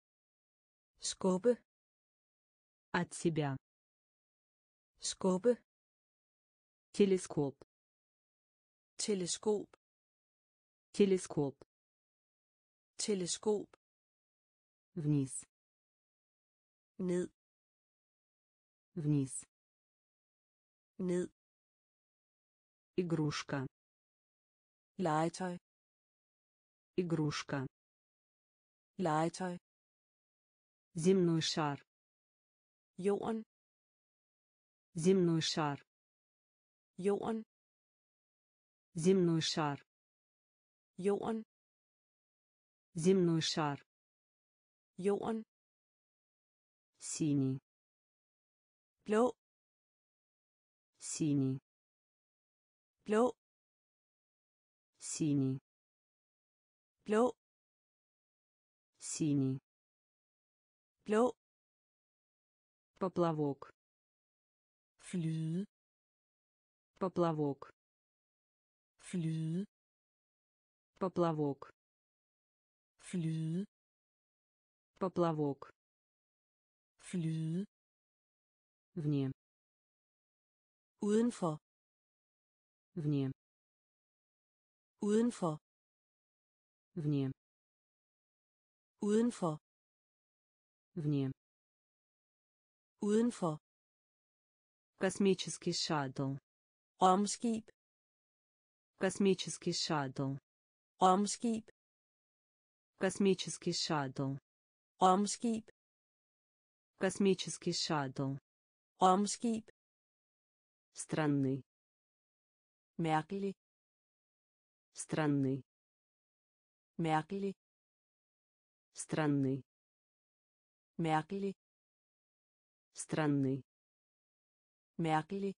skubbe, От себя. skubbe, Телескоп. teleskop, Телескоп. teleskop, Вниз. ned, Вниз. ned, Игрушка. legetøj, Игрушка. legetøj, Земной шар. jorden, Земной шар. jorden, Земной шар. jorden, Земной шар. jorden, Синий. blå, Синий. blå, Синий. blå, Синий. blå, Поплавок. flyde, Поплавок. flyde, Поплавок. flyde, Поплавок. flyde, Вне. udenfor, Вне. udenfor, Вне. udenfor, Вне. Udenfor. Космический шаттл. Rumskib. Космический шаттл. Rumskib. Космический шаттл. Rumskib. Космический шаттл. Rumskib. Странный. Mærkelig. Странный. Mærkelig. Странный. Mærkelig. Странный. Mærkelig.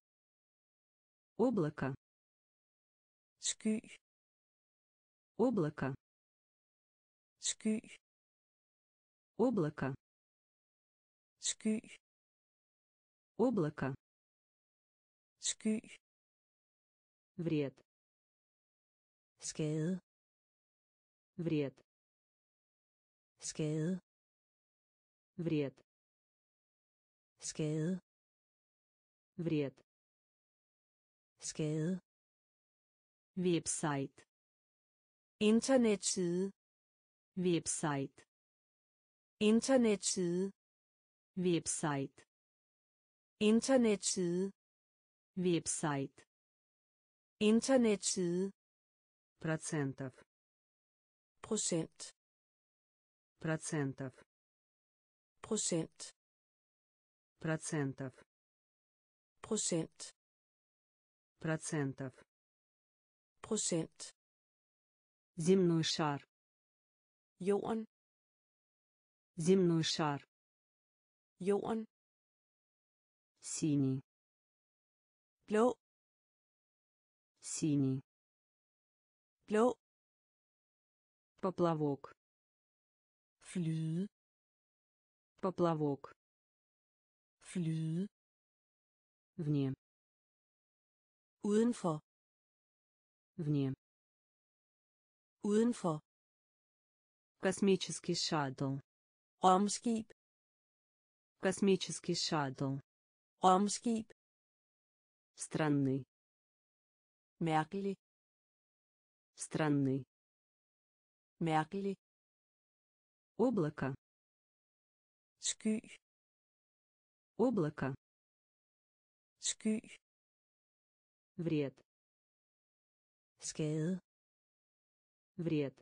Облако. Sky. Облако. Sky. Облако. Sky. Облако. Sky. Вред. Skade. Вред. Skade. Вред. Skade. Вред. Skade. Веб-сайт. Internetside. Веб-сайт. Internetside. Веб-сайт. Internetside. Веб-сайт. Internetside. Процентов. Procent. Процентов. Procent. Процентов. Procent. Процентов. Procent. Земной шар. Jorden. Земной шар. Jorden. Синий. Blå. Синий. Blå. Поплавок. Flyde. Поплавок. Flyde. Вне. Udenfor. Вне. Udenfor. Космический шаттл. Rumskib. Космический шаттл. Rumskib. Странный. Mærkelig. Странный. Mærkelig. Облако. Sky. Облако. Sky. Вред. Skade. Вред.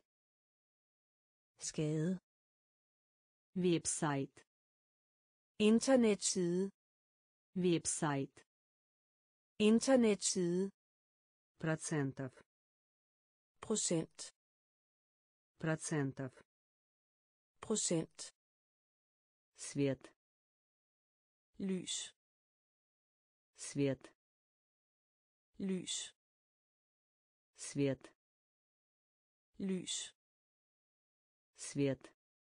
Skade. Веб-сайт. Internetside. Веб-сайт. Internetside. Процентов. Procent. Процентов. Procent. Свет. Lys. Свет. Lys. Свет. Lys. Свет.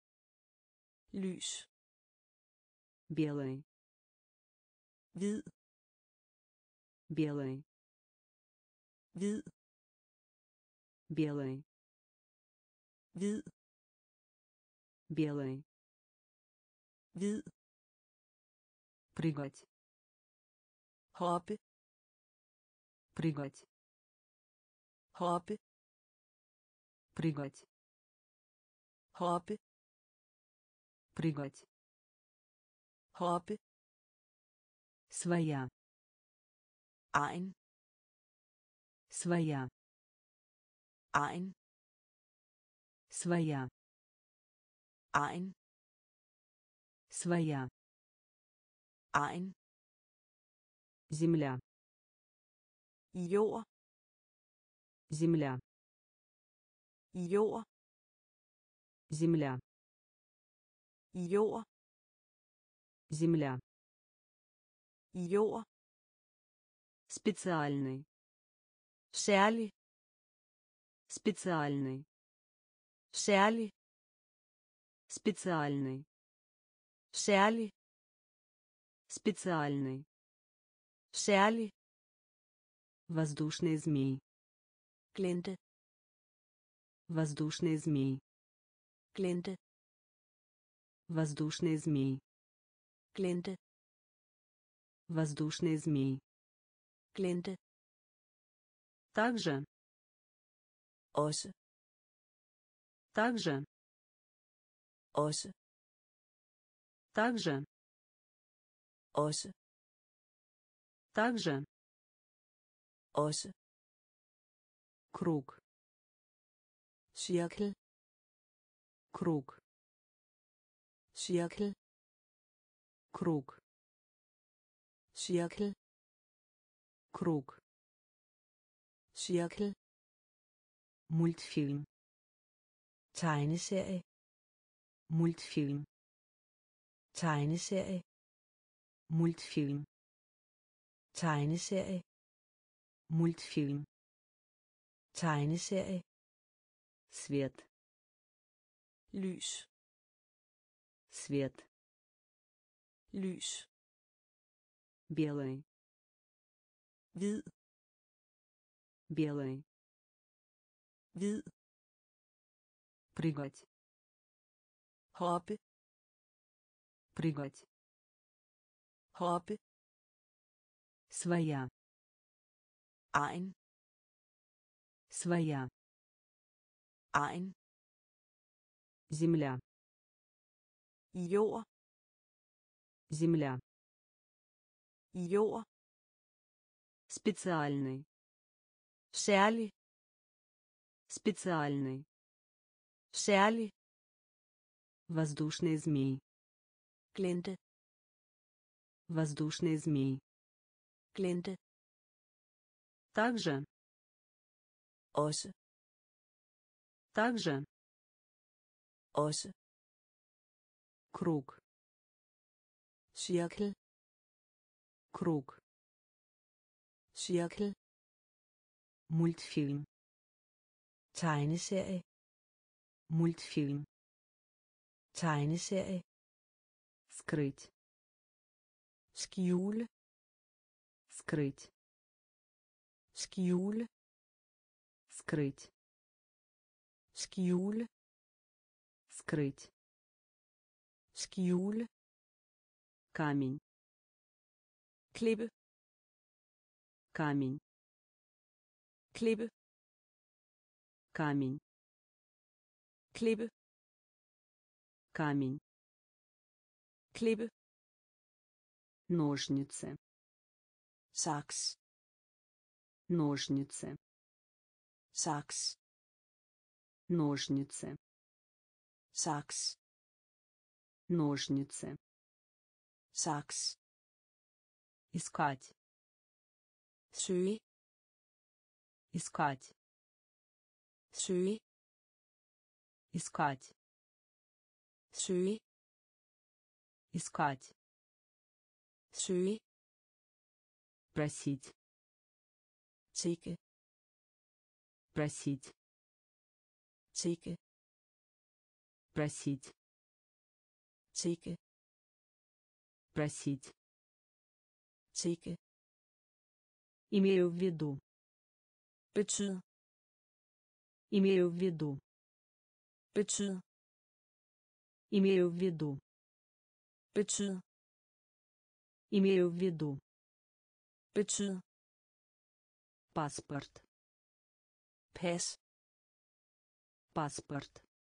Lys. Белый. Hvid. Белый. Hvid. Белый. Hvid. Белый. Hvid. Прыгать. Hoppe. Прыгать. Hoppe. Прыгать. Hoppe. Прыгать. Hoppe. Своя. Egen. Своя. Egen. Своя. Egen. Своя. Egen. Земля. Jord. Земля. Jord. Земля. Jord. Земля. Jord. Специальный. Særlig. Специальный. Særlig. Специальный. Særlig. Специальный. Særlig. Воздушный змей. Glente. Воздушный змей. Glente. Воздушный змей. Glente. Воздушный змей. Glente. Также. Også. Также. Også. Также. Også. Также. Også. Круг. Cirkel. Круг. Cirkel. Круг. Cirkel. Круг. Cirkel. Мультфильм. Tegneserie. Мультфильм. Tegneserie. Мультфильм. Tegneserie. Мультфильм. Tegneserie. Свет. Lys. Свет. Lys. Белый. Hvid. Белый. Hvid. Прыгать. Hoppe. Прыгать. Hoppe. Своя. Egen. Своя. Egen. Земля. Jord. Земля. Jord. Специальный. Særlig. Специальный. Særlig. Воздушный змей. Glente. Воздушный змей. Glente. Также. Også. Также. Også. Круг. Cirkel. Круг. Cirkel. Мультфильм. Tegneserie. Мультфильм. Tegneserie. Скрыть. Skjule. Скрыть. Skjule. Скрыть. Skjule. Скрыть. Skjule. Камень. Klippe. Камень. Klippe. Камень. Klippe. Камень. Klippe. Ножницы. Saks. Ножницы. Saks. Ножницы. Saks. Ножницы. Saks. Искать. Søge. Искать. Søge. Искать. Søge. Искать. Søge. Просить. Tigge. Просить. Tigge. Просить. Tigge. Просить. Tigge. Имею в виду. Betyd. Имею в виду. Betyd. Имею в виду. Betyd. Имею в виду. Betyd. Паспорт. Pas. Паспорт.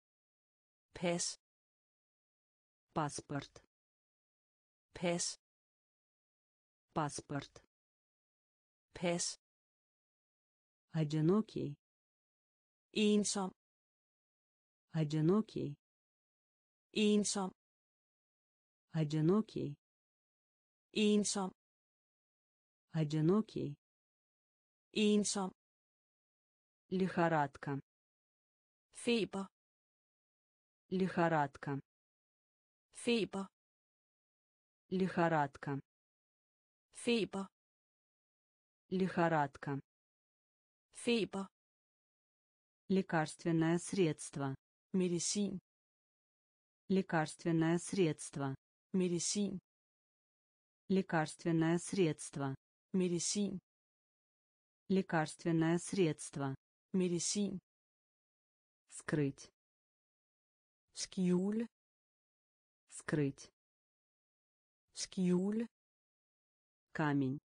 Pas. Паспорт. Pas. Паспорт. Pas. Одинокий. Ensom. Одинокий. Ensom. Одинокий. Ensom. Одинокий. Ensom. Лихорадка. Feber. Лихорадка. Feber. Лихорадка. Feber. Лихорадка. Feber. Лекарственное средство. Medicin. Лекарственное средство. Medicin. Лекарственное средство. Medicin. Лекарственное средство. Medicin. Скрыть. Skjule. Скрыть. Skjule. Камень.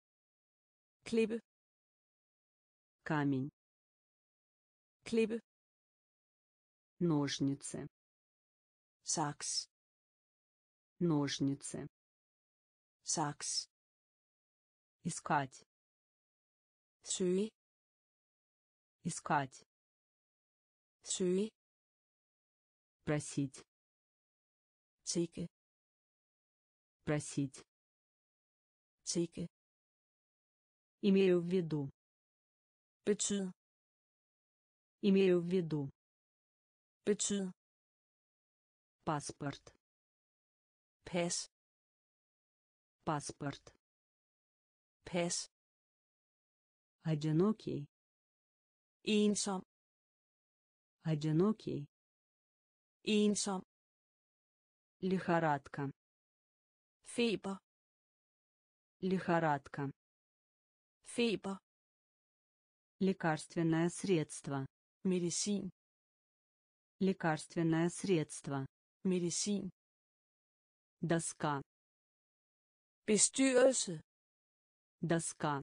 Klippe. Камень. Klippe. Ножницы. Saks. Ножницы. Сакс. Искать. Søge. Искать. Søge. Просить. Tigge. Просить. Tigge. Имею в виду. Betyd. Имею в виду. Betyd. Паспорт. Pas. Паспорт. Pas. Одинокий. Ensom. Одинокий. Ensom. Лихорадка. Feber. Лихорадка. Feber. Лекарственное средство. Medicin. Лекарственное средство. Medicin. Доска. Bestyrelse. Доска.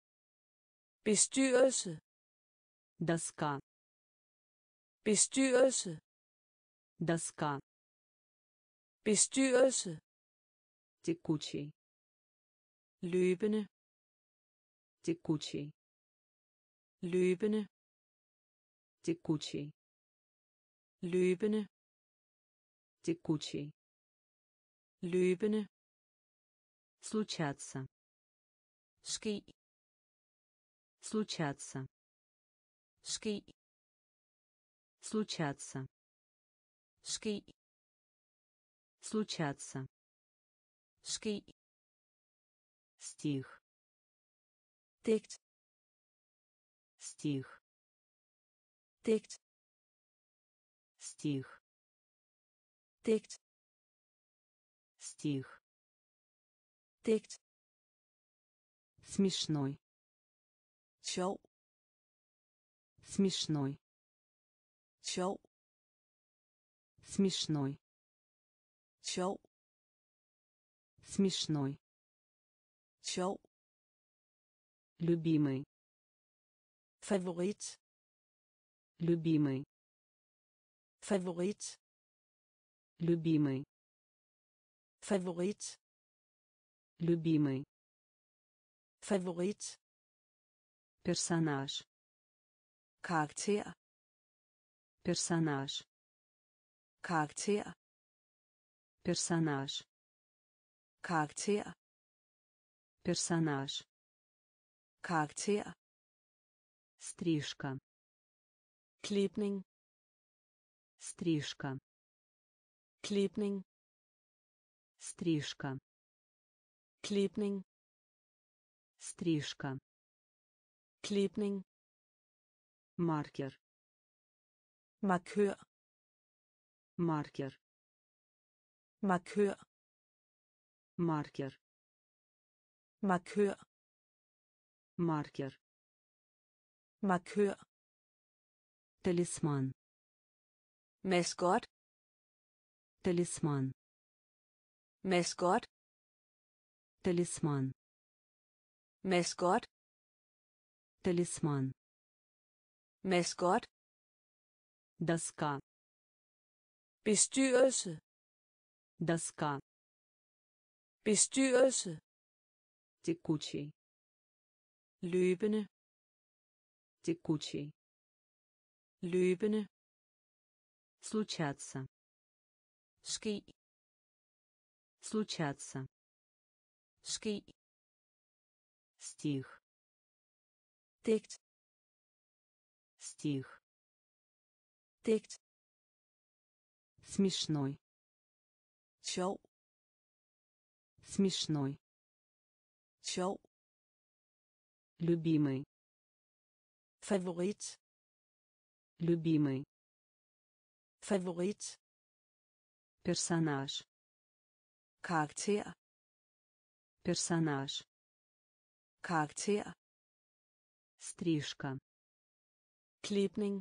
Bestyrelse. Доска. Bestyrelse. Доска. Bestyrelse. Текучий. Løbende. Текучий. Løbende. Текучий. Løbende. Текучий. Løbende. Случаться. Ske. Случаться. Ske. Случаться. Ske. Случаться. Ske. Стих. Digt. Стих. Digt. Стих. Digt. Стих. Digt. Смешной. Sjov. Смешной. Sjov. Смешной. Sjov. Смешной. Sjov. Любимый. Favorit. Любимый. Favorit. Любимый. Favorit. Любимый. Favorit. Персонаж. Karakter. Персонаж. Karakter. Персонаж. Karakter. Персонаж. Karakter. Стрижка. Klipning. Стрижка. Klipning. Стрижка. Klipning. Стрижка. Klipning. Маркер. Markør. Маркер. Markør. Маркер. Markør. Маркер. Markør. Талисман. Maskot. Талисман. Maskot. Талисман. Maskot. Талисман. Maskot. Доска. Bestyrelse. Доска. Bestyrelse. Текучий. Løbende. Текучий. Løbende. Случаться. Ske. Случаться. Ske. Стих. Digt. Стих. Digt. Смешной. Sjov. Смешной. Sjov. Любимый. Favorit. Любимый. Favorit. Персонаж. Karakter. Персонаж. Karakter. Стрижка. Klipning.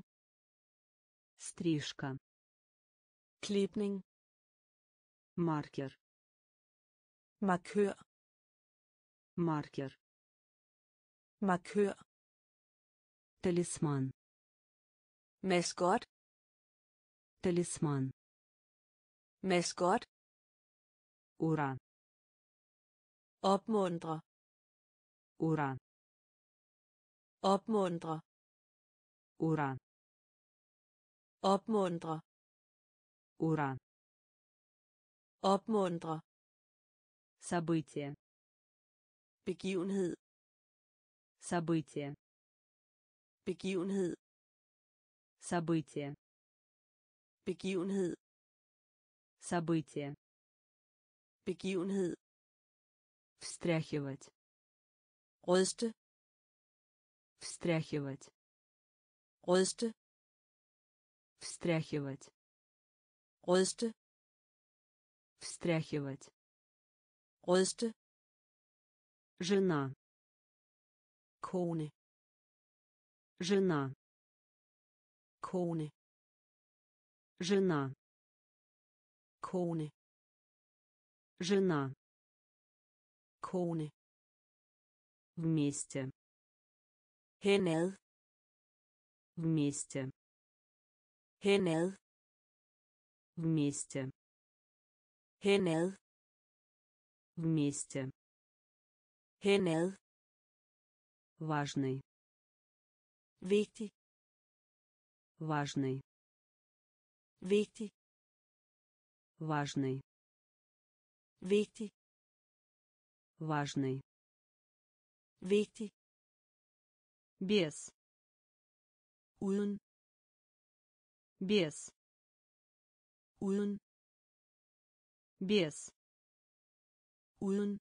Стрижка. Klipning. Маркер. Markør. Маркер. Markør. Талисман. Maskot. Талисман. Maskot. Ура. Opmuntre. Ура. Opmuntre. Ура. Opmuntre. Ура. Opmuntre. Событие. Begivenhed. Событие. Begivenhed. Событие. Begivenhed. Событие. Begivenhed. Встряхивать. Ryste. Встряхивать. Ryste. Встряхивать. Ryste. Встряхивать. Ryste. Жена. Kone. Жена. Kone. Жена. Kone. Жена. Kone. Вместе. Henad. Вместе. Henad. Вместе. Henad. Вместе. Henad. Важный. Vigtig. Важный. Vigtig. Важный. Vigtig. Важный. Vigtig. Без. Uden. Без. Uden. Без. Uden.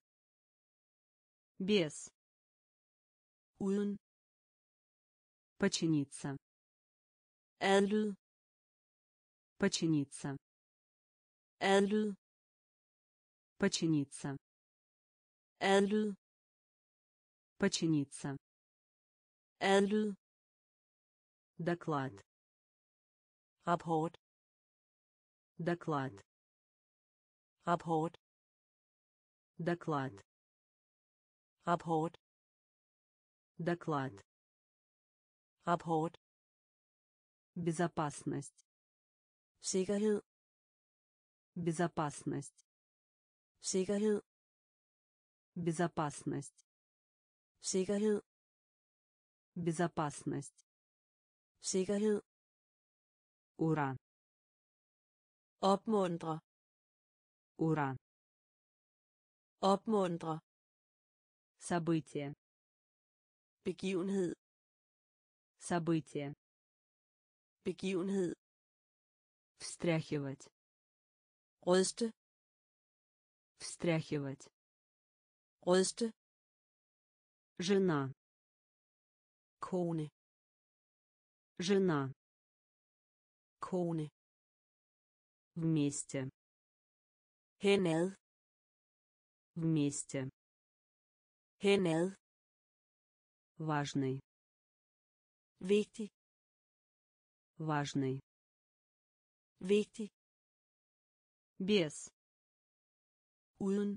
Без. Uden. Починиться. Adlyd. Починиться. Adlyd. Починиться. Adlyd. Починиться. Adlyd. Доклад. Rapport. Доклад. Rapport. Доклад. Rapport. Доклад. Rapport. Безопасность. Sikkerhed. Безопасность. Sikkerhed. Безопасность. Sikkerhed. Безопасность. Sikkerhed. Ура. Opmuntre. Ура. Opmuntre. Событие. Begivenhed. Событие. Begivenhed. Встряхивать. Ryste. Встряхивать. Ryste. Жена. Kone. Жена. Kone. Вместе. Henad. Вместе. Henad. Важный. Vigtig. Важный. Vigtig. Без. Uden.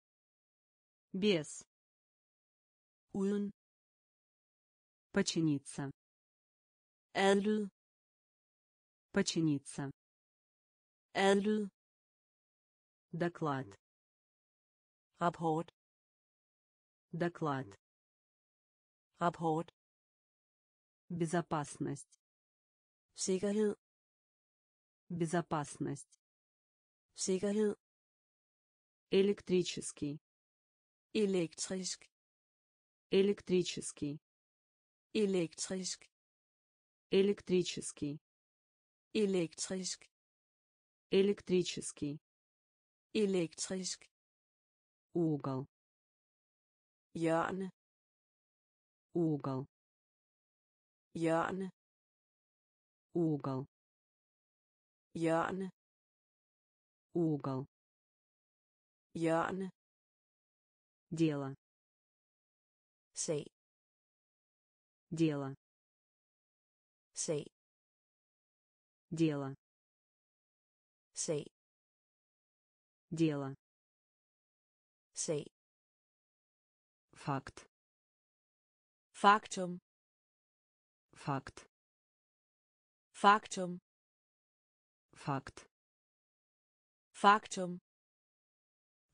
Без. Uden. Починиться. Adlyd. Починиться. Adlyd. Доклад. Rapport. Доклад. Rapport. Безопасность. Sikkerhed. Безопасность. Sikkerhed. Электрический. Elektrisk. Электрический. Elektrisk. Электрический. Elektrisk. Электрический. Elektrisk. Угол. Hjørne. Угол. Hjørne. Угол. Hjørne. Угол. Hjørne. Дело. Sag. Дело. Sag. Дело. Sag. Дело. Sag. Факт. Faktum. Факт. Faktum. Факт. Faktum.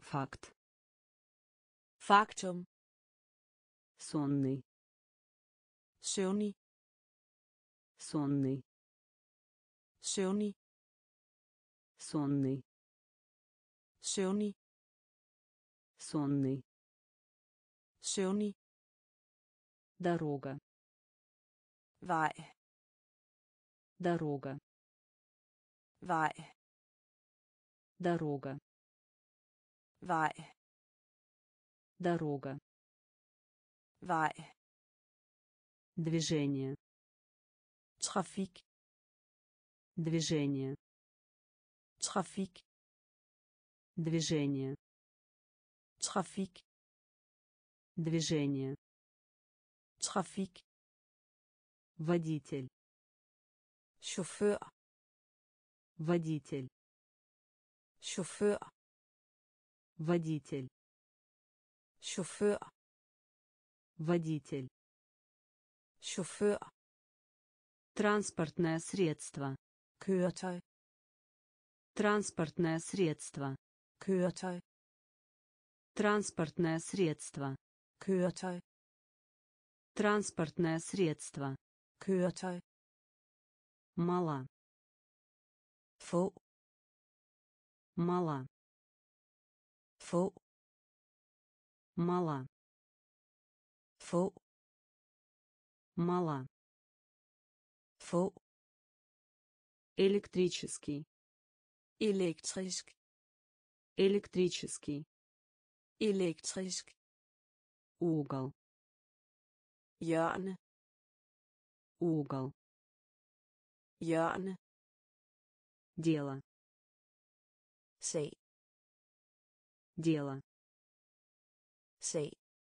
Факт. Faktum. Сонный. Søvnig. Сонный. Søvnig. Сонный. Søvnig. Сонный. Søvnig. Дорога. Vej. Дорога. Vej. Дорога. Vej. Дорога. Vej. Движение. Trafik. Движение. Trafik. Движение. Trafik. Движение. Trafik. Водитель. Chauffør. Водитель. Chauffør. Водитель. Chauffør. Водитель. Chauffør. Транспортное средство. Køretøj. Транспортное средство. Køretøj. Транспортное средство. Køretøj. Транспортное средство. Køretøj. Мала. Få. Мала. Få. Мала. Få. Мала. Få. Электрический. Elektrisk. Электрический. Elektrisk. Угол. Hjørne. Угол. Hjørne. Дело. Se. Дело. Se.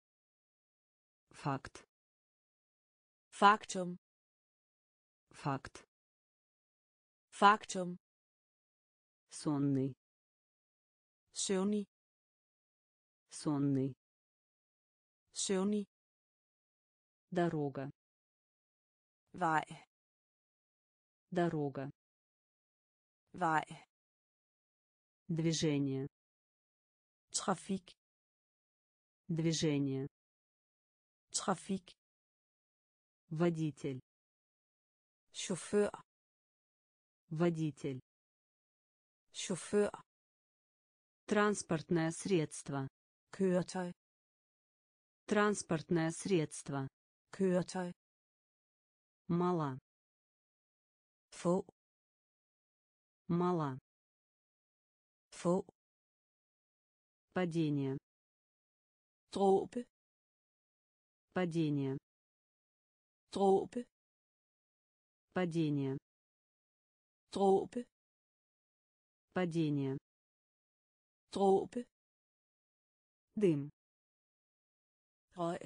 Факт. Faktum. Факт. Faktum. Сонный. Søvnig. Сонный. Søvnig. Дорога. Vej. Дорога. Vej. Движение. Trafik. Движение. Trafik. Водитель. Chauffør. Водитель. Chauffør. Транспортное средство. Køretøj. Транспортное средство. Køretøj. Мала. Få. Мала. Få. Падение. Dråbe. Падение. Dråbe. Падение. Dråbe. Падение. Dråbe. Дым. Røg.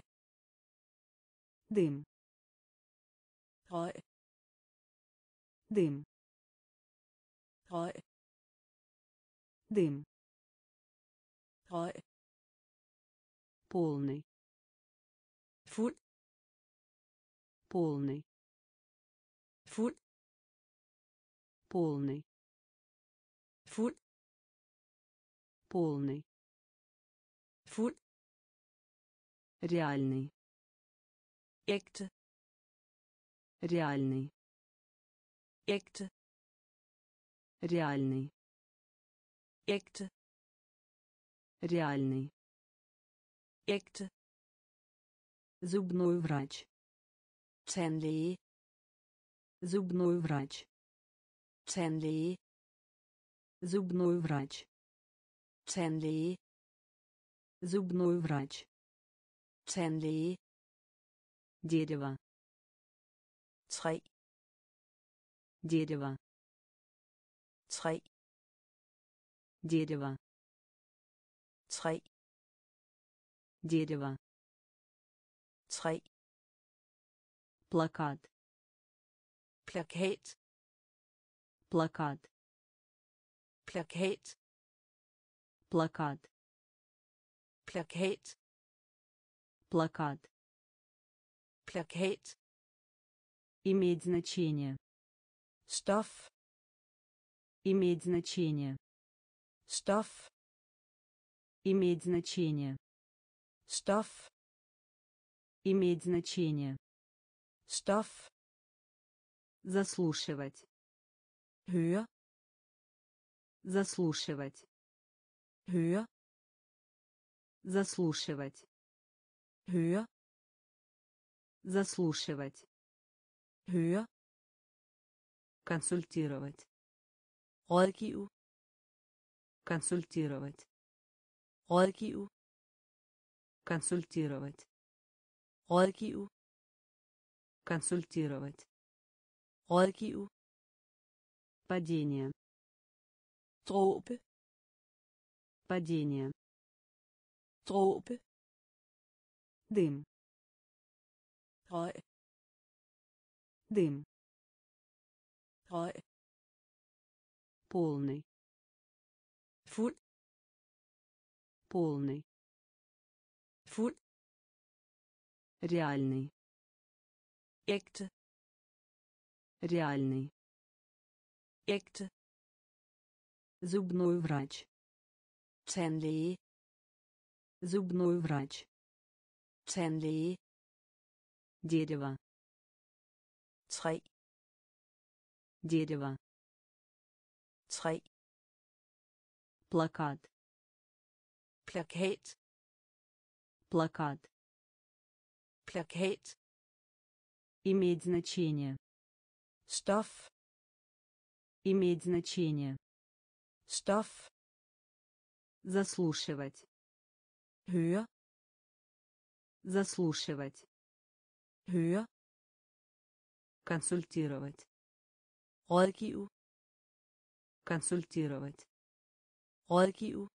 Дым. Røg. Дым. Røg. Дым. Røg. Полный. Fuld. Полный. Fuld. Полный. Fuld. Полный. Fuld. Реальный. Ægte. Реальный. Ægte. Реальный. Ægte. Реальный. Ægte. Зубной врач. Tandlæge. Зубной врач. Tandlæge. Зубной врач. Tandlæge. Зубной врач. Tandlæge. Дерево. Træ. Дерево. Træ. Дерево. Træ. Дерево. Træ. Плакат. Plakat. Плакат. Plakat. Плакат. Plakat. Плакат. Plakat. Иметь значение. Иметь значение. Stof. Иметь значение. Stof. Заслушивать. Høre. Заслушивать. Høre. Заслушивать. Høre. Заслушивать. Høre. Консультировать. Rådgive. Консультировать. Rådgive. Консультировать. Rådgive. Консультировать. Rådgive. Падение. Dråbe. Падение. Dråbe. Дым. Røg. Дым. Røg. Полный. Fuld. Полный. Fuld. Реальный. Ægte. Реальный. Ægte. Зубной врач. Tandlæge. Зубной врач. Tandlæge. Дерево. Træ. Дерево. Træ. Плакат. Plakat. Плакат. Plakat. Иметь значение. Stof. Иметь значение. Stof. Заслушивать. Høre. Заслушивать. Høre. Консультировать. Rådgive. Консультировать. Rådgive.